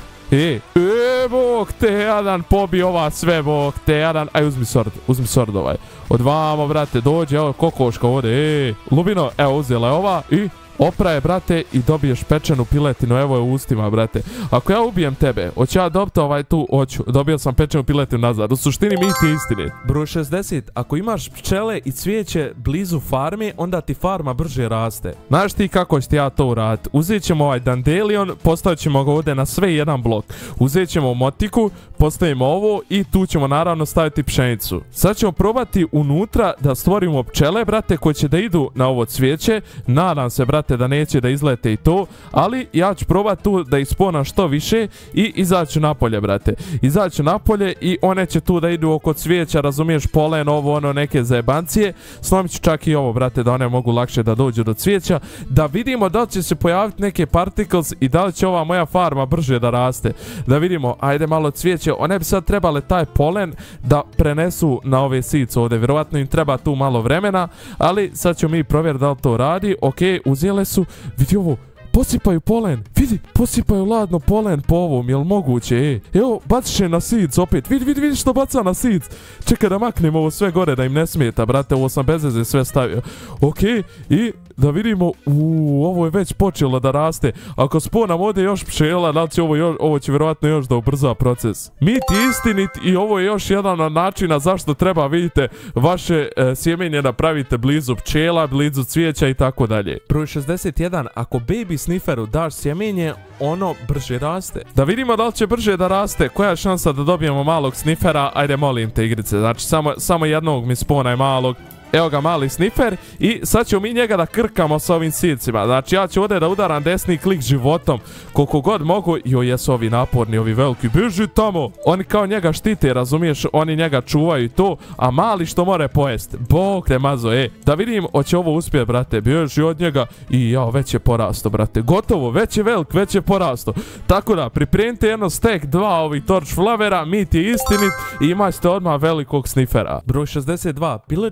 bog te jadan, pobi ova sve, bog te jadan, aj uzmi sword ovaj, odvamo, brate, dođe, evo kokoška ovdje, Lubino, evo uzela je ova i... Opraje, brate, i dobiješ pečenu piletinu, evo je u ustima, brate. Ako ja ubijem tebe, hoću ja dobiti ovaj tu, hoću, dobio sam pečenu piletinu nazad. U suštini mi ti istini. Broj 60. Ako imaš pčele i cvijeće blizu farme, onda ti farma brže raste. Znaš ti kako ću ti ja to uraditi? Uzet ćemo ovaj dandelion, postavit ćemo ga ovdje na sve jedan blok. Uzet ćemo motiku, postavimo ovo i tu ćemo naravno staviti pšenicu. Sad ćemo probati unutra da stvorimo pčele, brate, koje će da idu na ovo cvijeće. Nadam se, brate, da neće da izlete i to, ali ja ću probati tu da isponam što više i izaću napolje, brate. Izaću napolje i one će tu da idu oko cvijeća, razumiješ, polen, ovo, ono, neke zajebancije. Slomit ću čak i ovo, brate, da one mogu lakše da dođu do cvijeća, da vidimo da li će se pojaviti neke particles i da li će ova moja farma brže da raste. Da vidimo, ajde malo cvijeće, one bi sad trebale taj polen da prenesu na ove sice ovdje, vjerovatno im treba tu malo vremena, ali sad ćemo mi provjeriti da li to radi. Ok, uzeli su, vidi ovo, posipaju polen, vidi, posipaju ladno polen po ovom, jel moguće, evo, baciše na sic opet, vidi što baca na sic, čekaj da maknem ovo sve gore da im ne smeta, brate, ovo sam bez veze sve stavio, ok, i da vidimo, ovo je već počelo da raste, ako sponam ovdje još pčela, znači ovo će vjerovatno još da ubrza proces. Mit istinit i ovo je još jedan od načina zašto treba, vidite, vaše sjemenje napravite blizu pčela, blizu cvijeća i tako dalje. Broj 61, ako baby snifferu daš sjemenje, ono brže raste. Da vidimo da li će brže da raste, koja je šansa da dobijemo malog snifera, ajde molim te igrice, znači samo jednog mi sponaj malog. Evo ga mali sniffer i sad ćemo mi njega da krkamo s ovim sicima. Znači ja ću ovdje da udaram desni klik životom koliko god mogu. Joj, jesu ovi naporni, ovi veliki, bježi tamo. Oni kao njega štite, razumiješ, oni njega čuvaju to, a mali što more pojest. Bog te mazo, da vidim, hoće ovo uspjeti, brate, bježi od njega i jao, već je porasto, brate, gotovo, već je velik, već je porasto. Tako da, pripremite jedno stack 2 ovih torch flavera, mit je istinit i imaćete odmah velikog sniffera. Broj 62, pillageri ne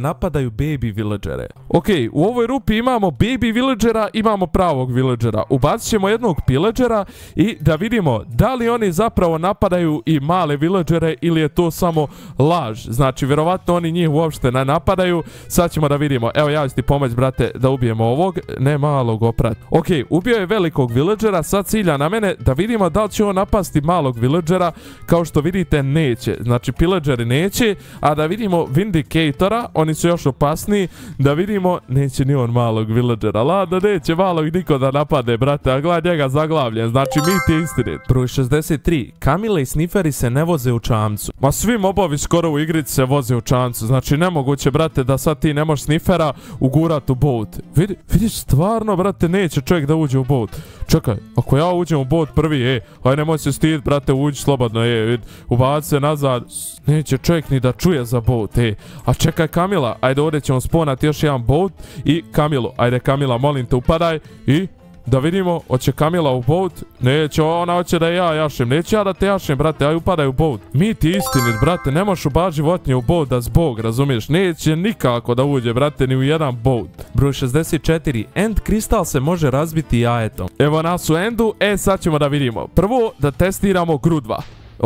napadaju baby villagere. Ok, u ovoj rupi imamo baby villagera, imamo pravog villagera. Ubacit ćemo jednog pillagera i da vidimo da li oni zapravo napadaju i male villagere ili je to samo laž. Znači, vjerovatno oni njih uopšte ne napadaju. Sad ćemo da vidimo. Evo, ja ću ti pomoć, brate, da ubijemo ovog. Ne malog oprat. Ok, ubio je velikog villagera, sad cilja na mene da vidimo da li će on napasti malog villagera. Kao što vidite, neće. Znači, pillageri neće, a da vidimo Vindicatora, oni su još opasniji, da vidimo, neće ni on malog villagera. Ladno, neće malog niko da napade, brate, a gled njega zaglavljen. Znači, mit je istinit. Broj 63. Kamile i sniferi se ne voze u čamcu. Ma svi mobovi skoro u igrici se voze u čamcu. Znači, nemoguće, brate, da sad ti ne možeš snifera ugurat u boat. Vidi, stvarno, brate, neće čovjek da uđe u boat. Čekaj, ako ja uđem u boat prvi, aj nemoj se stid, brate, uđi slobodno, ubaci se nazad. Neće čovjek ni da čuje za boat, A čekaj, Kamila, ajde ovdje ćemo sponati još jedan boat i Kamilu. Ajde, Kamila, molim te, upadaj i da vidimo, hoće Kamila u boat. Neće, ona hoće da ja jašem. Neće ja da te jašem, brate, aj upadaj u boat. Mi ti istinit, brate, ne možeš ubaciti životinje u boat da zbog, razumiješ? Neće nikako da uđe, brate, ni u jedan boat. Broj 64. End kristal se može razbiti jajetom. Evo nas u endu, sad ćemo da vidimo. Prvo da testiramo grudva.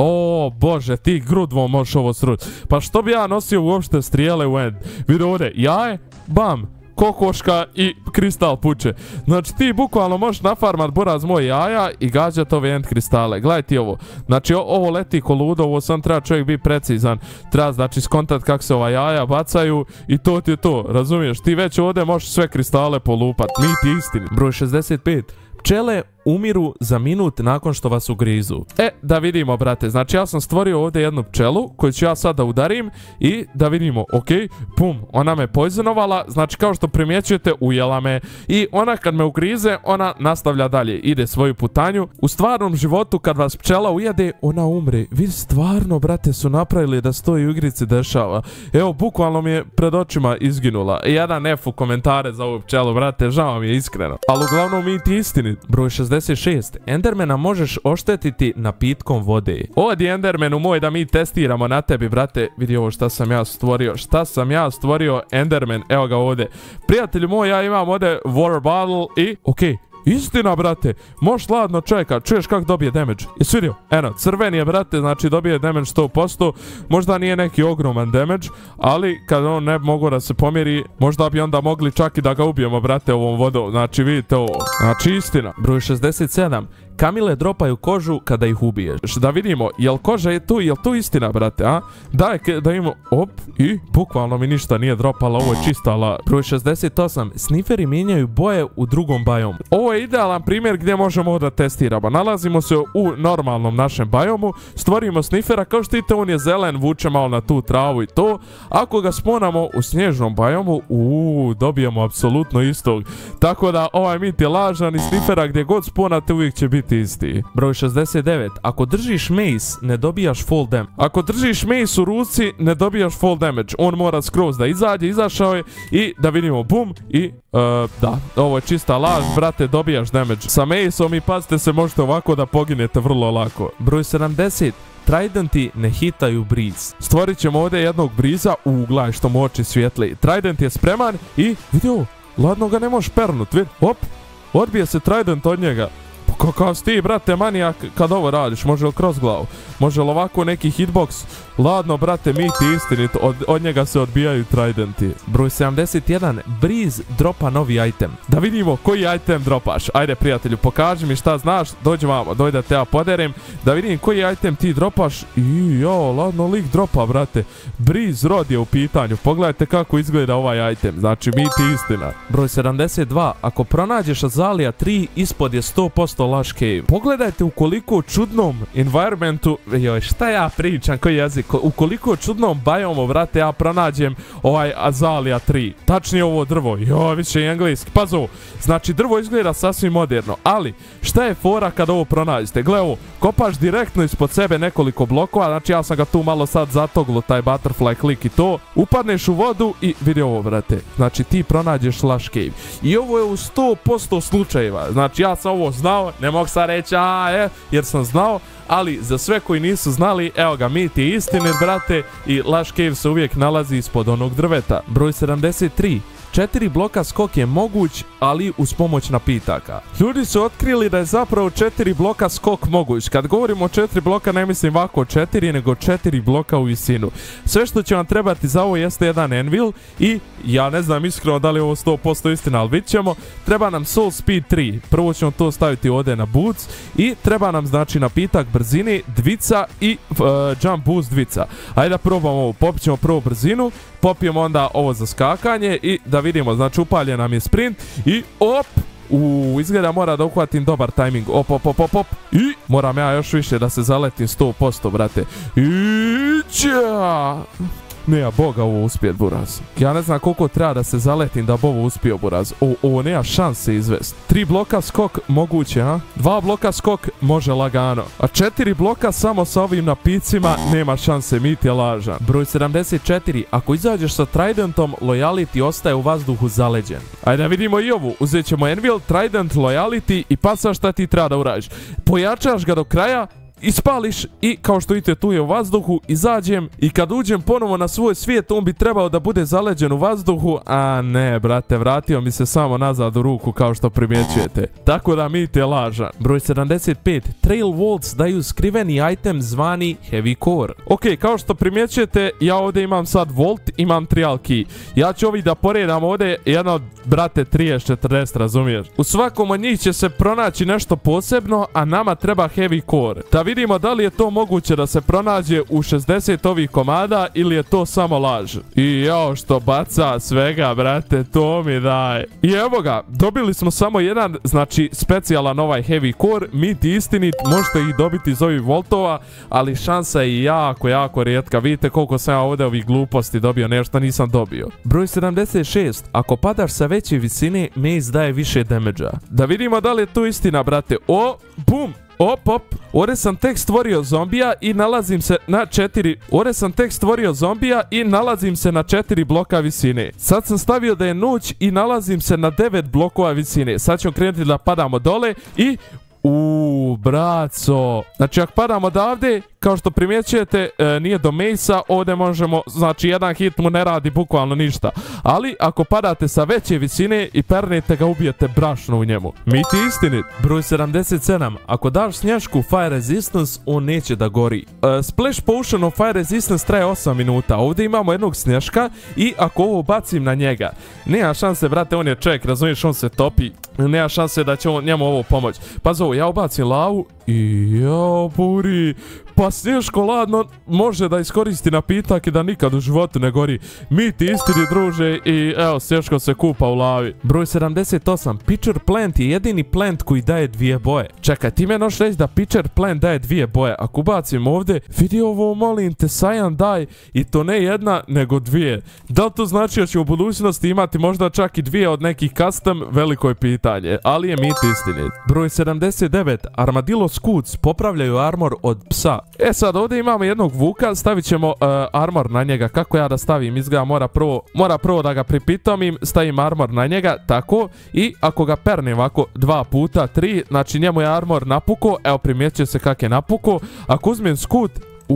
O bože, ti grudvom možeš ovo sruti. Pa što bi ja nosio uopšte strijele u end? Vidi ovdje, jaje, bam, kokoška i kristal puče. Znači ti bukvalno možeš nafarmat buraz moj jaja i gađat ove end kristale. Gledaj ti ovo. Znači ovo leti ko ludo, ovo sam treba čovjek biti precizan. Treba znači skontat kako se ova jaja bacaju i to ti je to. Razumiješ? Ti već ovdje možeš sve kristale polupat. Mi ti istini. Broj 65. Pčele umiru za minut nakon što vas ugrizu. Da vidimo, brate. Znači ja sam stvorio ovdje jednu pčelu koju ću ja sad da udarim i da vidimo, ok, pum, ona me poizonovala, znači kao što primjećujete, ujela me i ona kad me ugrize, ona nastavlja dalje, ide svoju putanju. U stvarnom životu kad vas pčela ujede, ona umre. Vi stvarno, brate, su napravili da se to i u igrici dešava. Evo, bukvalno mi je pred očima izginula. Jedan F u komentare za ovu pčelu, brate, žao mi je iskreno. Ali uglavnom mi ti istini. Broj 66. Endermana možeš oštetiti napitkom vode. Ovdje Endermanu moj da mi testiramo na tebi, brate. Vidi ovo šta sam ja stvorio. Šta sam ja stvorio, Enderman. Evo ga ovdje. Prijatelju moj, ja imam ovdje water bottle i... okej. Istina, brate, možeš ladno čovjeka, čuješ kako dobije damage. Jesi vidio? Eno, crveni je, brate, znači dobije damage 100%, možda nije neki ogroman damage, ali kad on ne bi mogao da se pomjeri, možda bi onda mogli čak i da ga ubijemo, brate, ovom vodom. Znači, vidite ovo. Znači, istina. Broj 67. Kamile dropaju kožu kada ih ubiješ. Da vidimo, jel koža je tu, jel tu istina, brate, a? Daj, da imamo, op, i bukvalno mi ništa nije dropala, ovo je čista la. Broj 68. Sniferi mijenjaju boje u drugom bajomu. Ovo je idealan primjer gdje možemo da testiramo. Nalazimo se u normalnom našem bajomu, stvorimo snifera, kao što vidite, on je zelen, vuče malo na tu travu i to. Ako ga sponamo u snježnom bajomu, dobijemo apsolutno istog. Tako da, ovaj mit je lažan i snifera gdje god sponate uvijek će biti isti. Broj 69. Ako držiš mace, ne dobijaš full damage. Ako držiš mace u ruci, ne dobijaš full damage. On mora skroz da izađe, izašao je i da vidimo, bum, i da, ovo je čista laž, brate, dobijaš damage. Sa maceom i pazite se, možete ovako da poginete vrlo lako. Broj 70. Tridenti ne hitaju briz. Stvorit ćemo ovdje jednog briza, gledaj što mu oči svijetli. Trident je spreman i vidi ovo, ladno ga ne možeš pernut, vidi, op, odbije se Trident od njega. Kakav si ti, brate, manijak kad ovo radiš, može li kroz glavu, može li ovako neki hitbox, ladno, brate, mi ti istinit, od njega se odbijaju tridenti. Broj 71, Breeze dropa novi item. Da vidimo koji item dropaš. Ajde, prijatelju, pokaži mi šta znaš, dođi vamo, doj da te ja poderim, da vidim koji item ti dropaš. I jo, ladno lik dropa, brate. Breeze rod je u pitanju, pogledajte kako izgleda ovaj item, znači mi ti istina. Broj 72, ako pronađeš Azalea 3, ispod je 100% Lush Cave. Pogledajte u koliko čudnom environmentu, joj, šta ja pričam, koji jezik, u koliko čudnom bajomu, brate, ja pronađem ovaj Azalea 3. Tačnije ovo drvo, joj, više i engleski, pazi ovo. Znači, drvo izgleda sasvim moderno, ali šta je fora kad ovo pronađete? Gle ovo, kopaš direktno ispod sebe nekoliko blokova, znači ja sam ga tu malo sad zatoglo, taj butterfly klik i to, upadneš u vodu i vidi ovo, brate, znači ti pronađeš Lush Cave. I ovo je u 100% slučajeva, znači ja sam ovo znao ne mogu sad reći jer sam znao, ali za sve koji nisu znali, evo ga, mit je istinit, brate, i Lush Cave se uvijek nalazi ispod onog drveta. Broj 73. 4 bloka skok je moguć, ali uz pomoć napitaka. Ljudi su otkrili da je zapravo 4 bloka skok moguć. Kad govorimo o 4 bloka, ne mislim ovako 4, nego 4 bloka u visinu. Sve što će vam trebati za ovo jeste jedan anvil i ja ne znam iskreno da li je ovo 100% istina, ali vidit ćemo. Treba nam soul speed 3. Prvo ćemo to staviti ovdje na boots i treba nam znači napitak brzini, dvica i jump boost dvica. Ajde da probamo ovo. Popit ćemo prvo brzinu, popijemo onda ovo za skakanje i da vidimo, znači upaljen nam je sprint i op! Izgleda mora da uhvatim dobar tajming. Op. I moram ja još više da se zaletim 100%, brate. Nema boga ovo uspjet, buraz. Ja ne znam koliko treba da se zaletim da bi ovo uspio, buraz. Ovo nema šanse izvest. 3 bloka skok moguće, a? 2 bloka skok može lagano. A 4 bloka samo sa ovim napicima nema šanse, mit je lažan. Broj 74. Ako izađeš sa Tridentom, loyalty ostaje u vazduhu zaleđen. Ajde da vidimo i ovu. Uzet ćemo Anvil, Trident, loyalty i pa sad šta ti treba da uradiš. Pojačaš ga do kraja, ispališ i kao što vidite tu je u vazduhu, izađem i kad uđem ponovo na svoj svijet on bi trebao da bude zaleđen u vazduhu, a ne brate, vratio mi se samo nazad u ruku kao što primjećujete. Tako da mit je lažan. Broj 75. Trail Vaults daju skriveni item zvani Heavy Core. Ok, kao što primjećujete ja ovdje imam sad Vault, imam Trial Key. Ja ću ovih da poredam ovdje jedno od brate 30-40, razumiješ? U svakom od njih će se pronaći nešto posebno, a nama treba Heavy Core. Da vidimo da li je to moguće da se pronađe u 60 ovih komada ili je to samo laž. I jao što baca svega, brate, to mi daj. I evo ga, dobili smo samo jedan, znači specijalan ovaj Heavy Core, mit istinit, možete ih dobiti iz ovih voltova, ali šansa je jako rijetka. Vidite koliko sam ja ovdje ovih gluposti dobio, nešto nisam dobio. Broj 76. Ako padaš sa veće visine, Maze daje više damage-a. Da vidimo da li je to istina, brate. Bum! Op. Ovdje sam tek stvorio zombija i nalazim se na 4... Ovdje sam tek stvorio zombija i nalazim se na 4 bloka visine. Sad sam stavio da je noć i nalazim se na 9 blokova visine. Sad ćemo krenuti da padamo dole i... braco. Znači ako padamo odavde, kao što primjećujete, nije do Mace-a, ovdje možemo, znači jedan hit mu ne radi bukvalno ništa. Ali ako padate sa veće visine i pernete ga, ubijete brašno u njemu. Mit istinit. Broj 77. Ako daš snješku Fire Resistance, on neće da gori. Splash Potion of Fire Resistance traje 8 minuta. Ovdje imamo jednog snješka i ako ovo bacim na njega, nema šanse, brate, on je čovjek, razumiješ, on se topi. Nema šanse da će njemu ovo pomoći. Pa zovu, ja ubacim lavu i jao buri, pa snješko ladno može da iskoristi napitak i da nikad u životu ne gori. Mit istini, druže, i evo, snješko se kupa u lavi. Broj 78. Pitcher Plant je jedini plant koji daje 2 boje. Čekaj, ti me noš reći da Pitcher Plant daje 2 boje. Ako ubacim ovdje, vidi ovo, molim te, Cyan daj, i to ne jedna, nego 2. Da li to znači da će u budućnosti imati možda čak i 2 od nekih custom, veliko je pitanje, ali je mit istinit. Broj 79. Armadillo Scoots popravljaju armor od psa. Sad ovdje imamo jednog vuka, stavit ćemo armor na njega. Kako ja da stavim? Izgleda mora prvo da ga pripitomim, stavim armor na njega, tako, i ako ga pernem ovako 2 puta, 3, znači njemu je armor napuko, evo primjećuje se kak je napuko. Ako uzmem Scoot,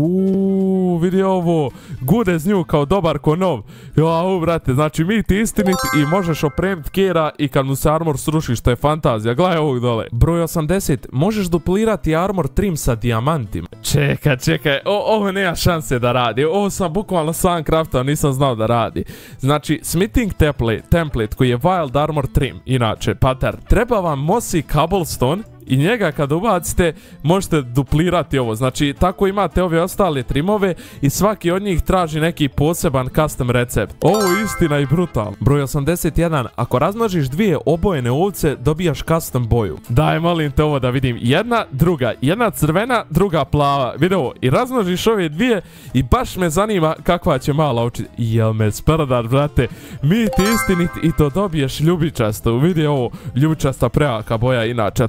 vidi ovo, good as new, kao dobar ko nov. Brate, znači mit istinit i možeš opremiti Kera i kad mu se armor sruši, što je fantazija. Gledaj ovog dole. Broj 80. Možeš duplirati armor trim sa dijamantima. Čekaj, ovo nema šanse da radi. Ovo sam bukvalno sam craftao, nisam znao da radi. Znači, smithing template koji je wild armor trim, inače, pattern. Treba vam mossy cobblestone i njega kad ubacite možete duplirati ovo. Znači tako imate ove ostale trimove i svaki od njih traži neki poseban custom recept. Ovo je istina i brutal. Broj 81. Ako razmnožiš 2 obojene ovce, dobijaš custom boju. Daj, molim te ovo da vidim. Jedna crvena, druga plava. Vidi ovo. I razmnožiš ove 2 i baš me zanima kakva će mala oči. Jel me sprdar, brate. Mit istinit i to dobiješ ljubičasto. Vidi ovo. Ljubičasta prejaka boja inače. Crvenu i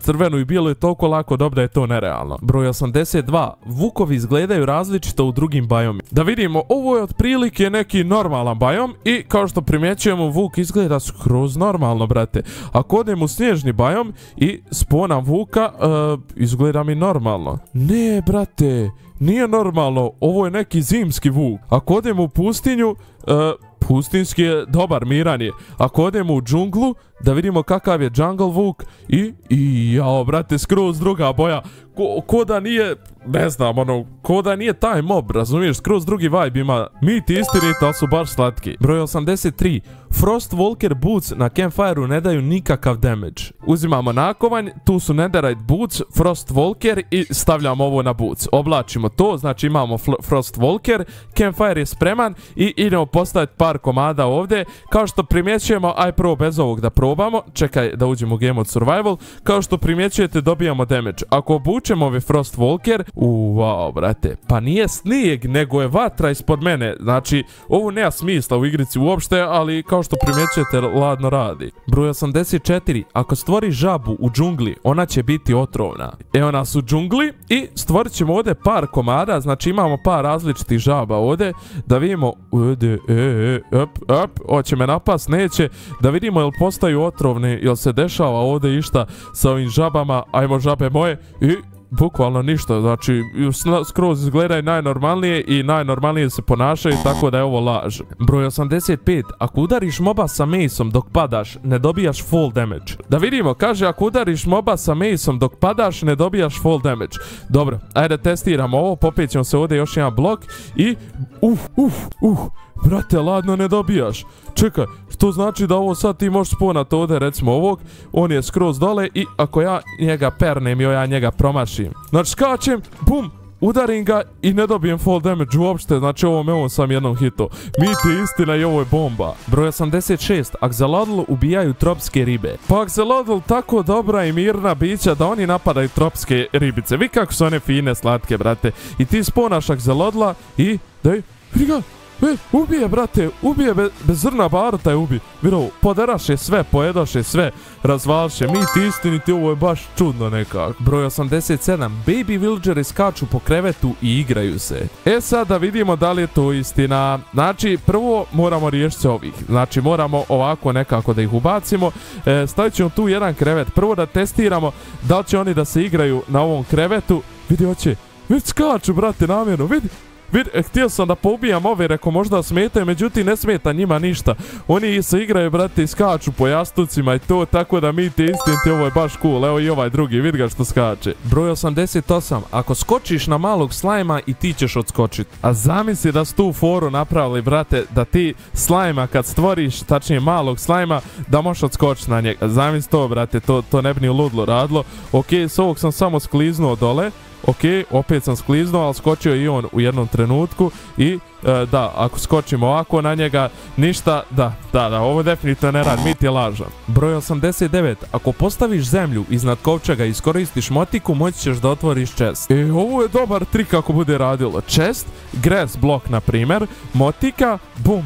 bilo je toliko lako dobro da je to nerealno. Broj 82. Vukovi izgledaju različito u drugim bajomima. Da vidimo, ovo je otprilike neki normalan bajom i kao što primjećujemo, vuk izgleda skroz normalno, brate. Ako odem u snježni bajom i sponam vuka, izgleda mi normalno. Ne, brate, nije normalno, ovo je neki zimski vuk. Ako odem u pustinju, pustinski je dobar, miran je. Ako odemo u džunglu, da vidimo kakav je jungle vuk i jao, brate, skroz druga boja. Ko da nije, ne znam, ono, ko da nije taj mob, razumiješ, skroz drugi vibe ima. Miti istiniti, ali su baš slatki. Broj 83. Frost Walker Boots na Campfire-u ne daju nikakav damage. Uzimamo nakovanj, tu su Netherite Boots, Frost Walker i stavljamo ovo na Boots. Oblačimo to, znači imamo Frost Walker, Campfire je spreman i idemo postaviti par komada ovdje. Kao što primjećujemo, aj prvo bez ovog da probamo, čekaj da uđemo u Game Mode Survival. Kao što primjećujete, dobijamo damage. Ako obučemo ovaj Frost Walker, wow, brate, pa nije snijeg, nego je vatra ispod mene. Znači, ovo nema smisla u igrici uopšte, ali kao što primjećujete, ladno radi. Broj 84. Ako stvori žabu u džungli, ona će biti otrovna. Evo nas u džungli i stvorit ćemo ovdje par komada, znači imamo par različitih žaba ovdje, da vidimo, hoće me napast, neće, da vidimo jel postaju otrovne, jel se dešava ovdje išta sa ovim žabama, ajmo žabe moje i bukvalno ništa, znači skroz izgledaju najnormalnije i najnormalnije se ponašaju, tako da je ovo laž. Broj 85. Ako udariš moba sa maceom dok padaš, ne dobijaš fall damage. Da vidimo, kaže ako udariš moba sa maceom dok padaš, ne dobijaš fall damage. Dobro, ajde testiramo ovo, popet ćemo se ovdje još jedan blok i brate, ladno ne dobijaš. Čekaj, što znači da ovo sad ti možeš sponati ovdje, recimo ovog, on je skroz dole i ako ja njega pernem i ja njega promašim. Znači skačem, bum, udarim ga i ne dobijem fall damage uopšte, znači ovom sam jednom hito. Miti istina i ovo je bomba. Broj 86. Axolotl ubijaju tropske ribe. Pa Axolotl tako dobra i mirna bića da oni napadaju tropske ribice. Vi kako su one fine, slatke, brate. I ti sponaš Axolotla i daj, vidi ga. Ubije, brate, ubije bez zrna baruta je ubi. Vidio, poderaše sve, pojedaše sve, razvalše. Miti istiniti, ovo je baš čudno nekako. Broj 87. Baby villageri skaču po krevetu i igraju se. E sad da vidimo da li je to istina. Znači, prvo moramo riješiti se ovih. Znači, moramo ovako nekako da ih ubacimo. Stavit ćemo tu jedan krevet. Prvo da testiramo da li će oni da se igraju na ovom krevetu. Vidi, hoće. Vidi, skaču, brate, namjerno, vidi. Htio sam da poubijam ove, reko možda smetaju, međutim ne smeta njima ništa. Oni se igraju, brate, i skaču po jastucima i to, tako da mi ti istiniti, ovo je baš cool. Evo i ovaj drugi, vidi ga što skače. Broj 88. Ako skočiš na malog slajma i ti ćeš odskočiti. A zamisli da su tu foru napravili, brate, da ti slajma kad stvoriš, tačnije malog slajma, da možeš odskočiti na njega. Zamisli to, brate, to ne bi ni ludlo radilo. Ok, s ovog sam samo skliznuo dole. Ok, opet sam skliznuo, ali skočio i on u jednom trenutku i da, ako skočimo ovako na njega, ništa, da, ovo definitivno ne radi, mit je lažan. Broj 89. Ako postaviš zemlju iznad kovčega i iskoristiš motiku, moći ćeš da otvoriš chest. Ovo je dobar trik ako bude radilo. Chest, grass block na primjer, motika, bum.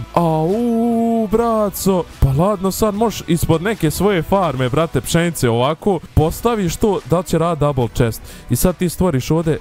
Au, braco, pa ladno sad možeš ispod neke svoje farme, brate, pšenice ovako, postaviš to da će rad double chest. I sad ti stvoriš ovdje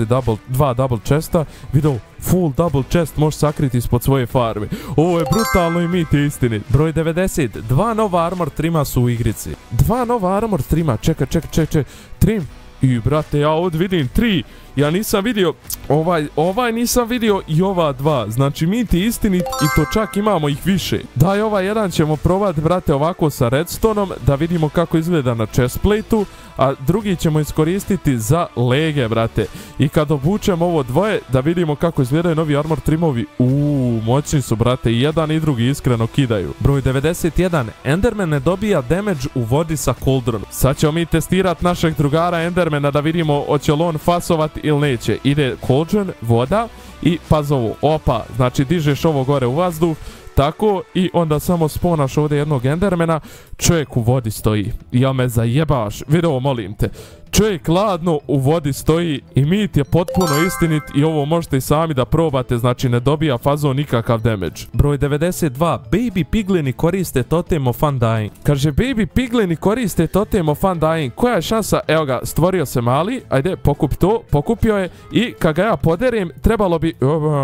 2 double chesta, vidio, full double chest možeš sakriti ispod svoje farme. Ovo je brutalno i mit je istini. Broj 90. 2 nova armor trima su u igrici. 2 nova armor trima. Čekaj. Trim. I brate, ja ovdje vidim 3. Ja nisam vidio, ovaj nisam vidio i ova 2. Znači mit je istinit i to čak imamo ih više. Daj, ovaj jedan ćemo probati, brate, ovako sa redstoneom, da vidimo kako izgleda na chestplate-u, a drugi ćemo iskoristiti za lege, brate. I kad obučemo ovo dvoje, da vidimo kako izgledaju novi armor trimovi. Moćni su, brate, i jedan i drugi iskreno kidaju. Broj 91. Enderman ne dobija damage u vodi sa cauldronom. Sad ćemo mi testirati našeg drugara Endermana da vidimo hoće li on fasovati ili neće. Ide cauldron, voda i paz ovo, opa, znači dižeš ovo gore u vazduh, tako, i onda samo sponaš ovdje jednog endermana, čovjek u vodi stoji. Jel me zajebaš? Vidi ovo, molim te. čovjek ladno u vodi stoji i mit je potpuno istinit i ovo možete i sami da probate, znači ne dobija fazon nikakav damage. Broj 92. Baby piglini koriste totem of undying. Kaže, baby piglini koriste totem of undying. Koja je šansa? Evo ga, stvorio se mali, ajde, pokup to, pokupio je i kad ga ja poderim, trebalo bi...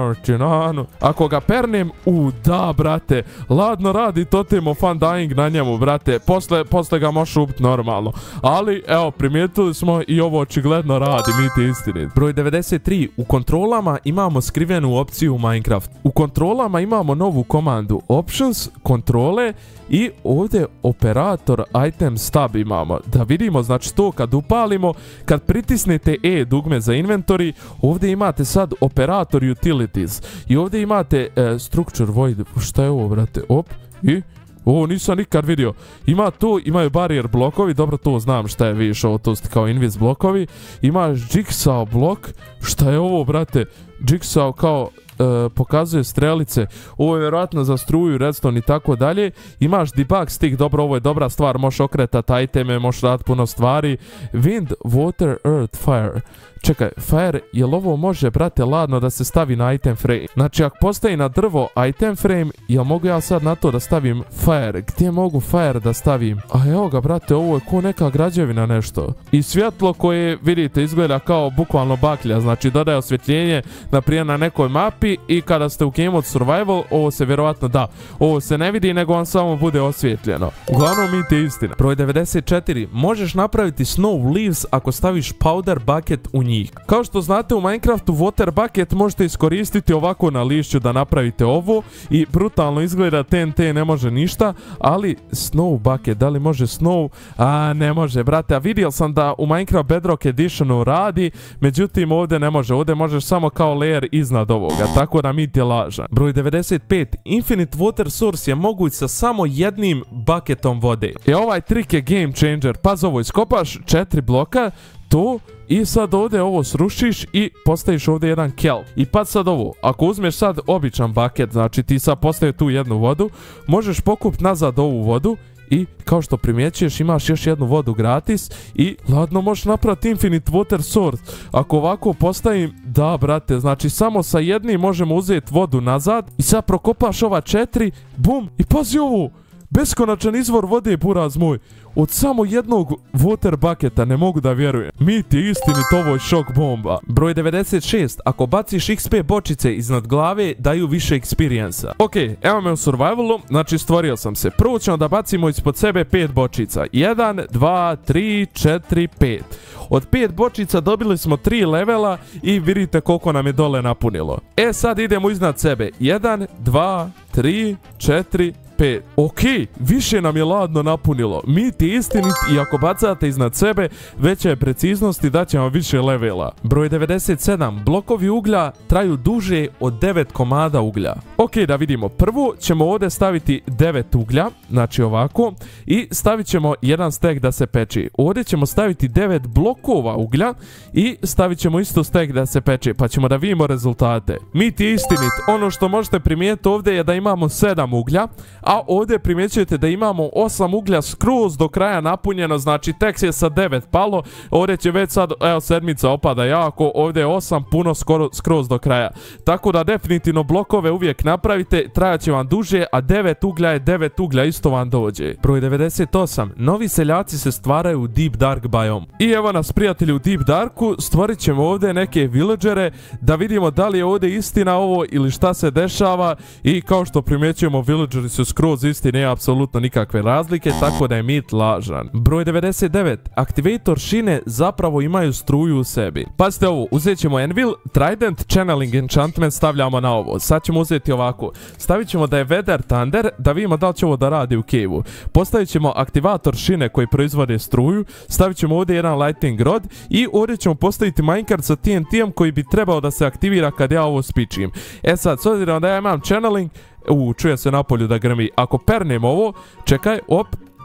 Ako ga pernem, da, brate, ladno radi totem of undying na njemu, brate, posle ga možeš ubiti normalno. Ali, evo, primijetili smo i ovo očigledno radi, mit istinit. Broj 93. U kontrolama imamo skrivenu opciju u Minecraft. U kontrolama imamo novu komandu Options, kontrole i ovdje operator item stab imamo. Da vidimo, znači to kad upalimo, kad pritisnete E dugme za inventory, ovdje imate sad operator utilities. I ovdje imate structure void, šta je ovo, brate, op, i... Ovo nisam nikad vidio. Ima tu, imaju barrier blokovi, dobro to znam šta je, vidiš, ovo to su kao invis blokovi. Imaš jigsaw blok, šta je ovo, brate, jigsaw kao pokazuje strelice, ovo je vjerojatno za struju, redstone i tako dalje. Imaš debug stick, dobro, ovo je dobra stvar, možeš okretati iteme, možeš raditi puno stvari. Wind, water, earth, fire. Čekaj, fire, jel ovo može, brate, ladno da se stavi na item frame? Znači, ako postavi na drvo item frame, jel mogu ja sad na to da stavim fire? Gdje mogu fire da stavim? A evo ga, brate, ovo je ko neka građevina nešto. I svjetlo koje, vidite, izgleda kao bukvalno baklja, znači dodaje osvjetljenje, naprijed na nekoj mapi i kada ste u Game of Survival, ovo se vjerovatno da. Ovo se ne vidi, nego vam samo bude osvjetljeno. Uglavnom, mit je istina. Broj 94. Možeš napraviti snow leaves ako staviš powder bucket u njih. Kao što znate, u Minecraftu water bucket možete iskoristiti ovako na lišću da napravite ovo i brutalno izgleda, TNT ne može ništa, ali snow bucket, da li može snow? A ne može, brate, a vidio sam da u Minecraft Bedrock Editionu radi, međutim ovdje ne može, ovdje možeš samo kao layer iznad ovoga, tako da mit je lažan. Broj 95. Infinite water source je moguć sa samo jednim bucketom vode. Ovaj trik je game changer, paz ovo, iskopaš 4 bloka, to i sad ovdje ovo srušiš i postaviš ovdje jedan kel. I pa sad ovo, ako uzmeš sad običan bucket, znači ti sad postavi tu jednu vodu, možeš pokupiti nazad ovu vodu i kao što primjećuješ imaš još jednu vodu gratis i ladno možeš napraviti infinite water source. Ako ovako postavim, da, brate, znači samo sa jednim možemo uzeti vodu nazad i sad prokopaš ova 4, bum, i pazi ovo, beskonačan izvor vode, buraz moj. Od samo jednog water bucketa, ne mogu da vjerujem. Mit je istinit, ovo je šok bomba. Broj 96. Ako baciš XP bočice iznad glave, daju više experience-a. Ok, evo me u survivalu, znači stvorio sam se. Prvo ćemo da bacimo ispod sebe 5 bočica. 1, 2, 3, 4, 5. Od 5 bočica dobili smo 3 levela i vidite koliko nam je dole napunilo. E sad idemo iznad sebe. 1, 2, 3, 4, 5. Ok, više nam je ladno napunilo. Mit je istinit i ako bacate iznad sebe, veća je preciznost i daće vam više levela. Broj 97. Blokovi uglja traju duže od 9 komada uglja. Ok, da vidimo. Prvo ćemo ovdje staviti 9 uglja, znači ovako, i stavit ćemo jedan stek da se peče. Ovdje ćemo staviti 9 blokova uglja i stavit ćemo isto stek da se peče, pa ćemo da vidimo rezultate. Mit je istinit. Ono što možete primijetiti ovdje je da imamo 7 uglja, a ovdje primjećujete da imamo 8 uglja skroz do kraja napunjeno, znači tek je sa 9 palo, ovdje će već sad, evo, sedmica opada jako, ovdje je 8 puno skroz do kraja. Tako da definitivno blokove uvijek napravite, trajat će vam duže, a 9 uglja je 9 uglja, isto vam dođe. Broj 98. Novi seljaci se stvaraju u Deep Dark biome. I evo nas, prijatelji, u Deep Darku, stvorit ćemo ovdje neke villagere, da vidimo da li je ovdje istina ovo ili šta se dešava, i kao što primjećujemo, villageri su skroz isti, nema apsolutno nikakve razlike, tako da je mit lažan. Broj 99. Aktivator šine zapravo imaju struju u sebi. Pazite ovo, uzet ćemo Anvil, Trident, Channeling Enchantment stavljamo na ovo. Sad ćemo uzeti ovako, stavit ćemo da je Weather Thunder, da vidimo da li će ovo da radi u cave-u. Postavit ćemo aktivator šine koji proizvode struju, stavit ćemo ovdje jedan Lightning Rod i ovdje ćemo postaviti minecart sa TNT-om koji bi trebao da se aktivira kad ja ovo spičim. E sad, s obzirom da ja imam Channeling, čuje se napolju da grmi. Ako pernem ovo, čekaj, op,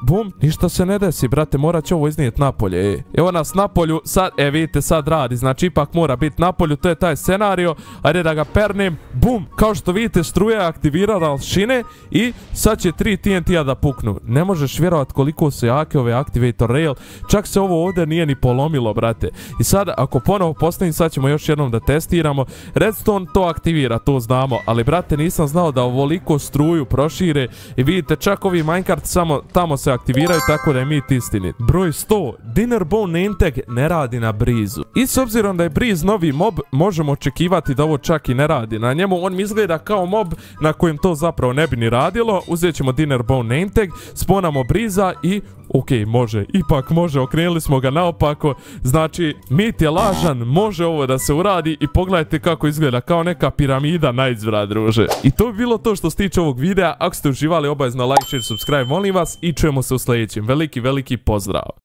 bum, ništa se ne desi, brate, morat će ovo iznijeti napolje, Evo nas napolju, sad, vidite, sad radi, znači ipak mora biti napolju, to je taj scenario, ajde da ga pernem, bum, kao što vidite, struja je aktivirala šine i sad će 3 TNT-a da puknu. Ne možeš vjerovat koliko su jake ove Activator Rail, čak se ovo ovdje nije ni polomilo, brate. I sad, ako ponovo postavim, sad ćemo još jednom da testiramo, Redstone to aktivira, to znamo, ali brate, nisam znao da ovoliko struju prošire i vidite, čak ovi minecart samo tamo se aktiviraju, tako da je mit istinit. Broj 100, Dinnerbone name tag ne radi na Breeze-u. I s obzirom da je Breeze novi mob, možemo očekivati da ovo čak i ne radi na njemu, on mi izgleda kao mob na kojem to zapravo ne bi ni radilo. Uzet ćemo Dinnerbone name tag, sponamo Breeze-a i ok, može, ipak može, okrenuli smo ga naopako, znači mit je lažan, može ovo da se uradi i pogledajte kako izgleda, kao neka piramida na izvrat, druže. I to bi bilo to što se tiče ovog videa, ako ste uživali obavezno like, share, subscribe, molim vas i čujemo se u sljedećem. Veliki pozdrav!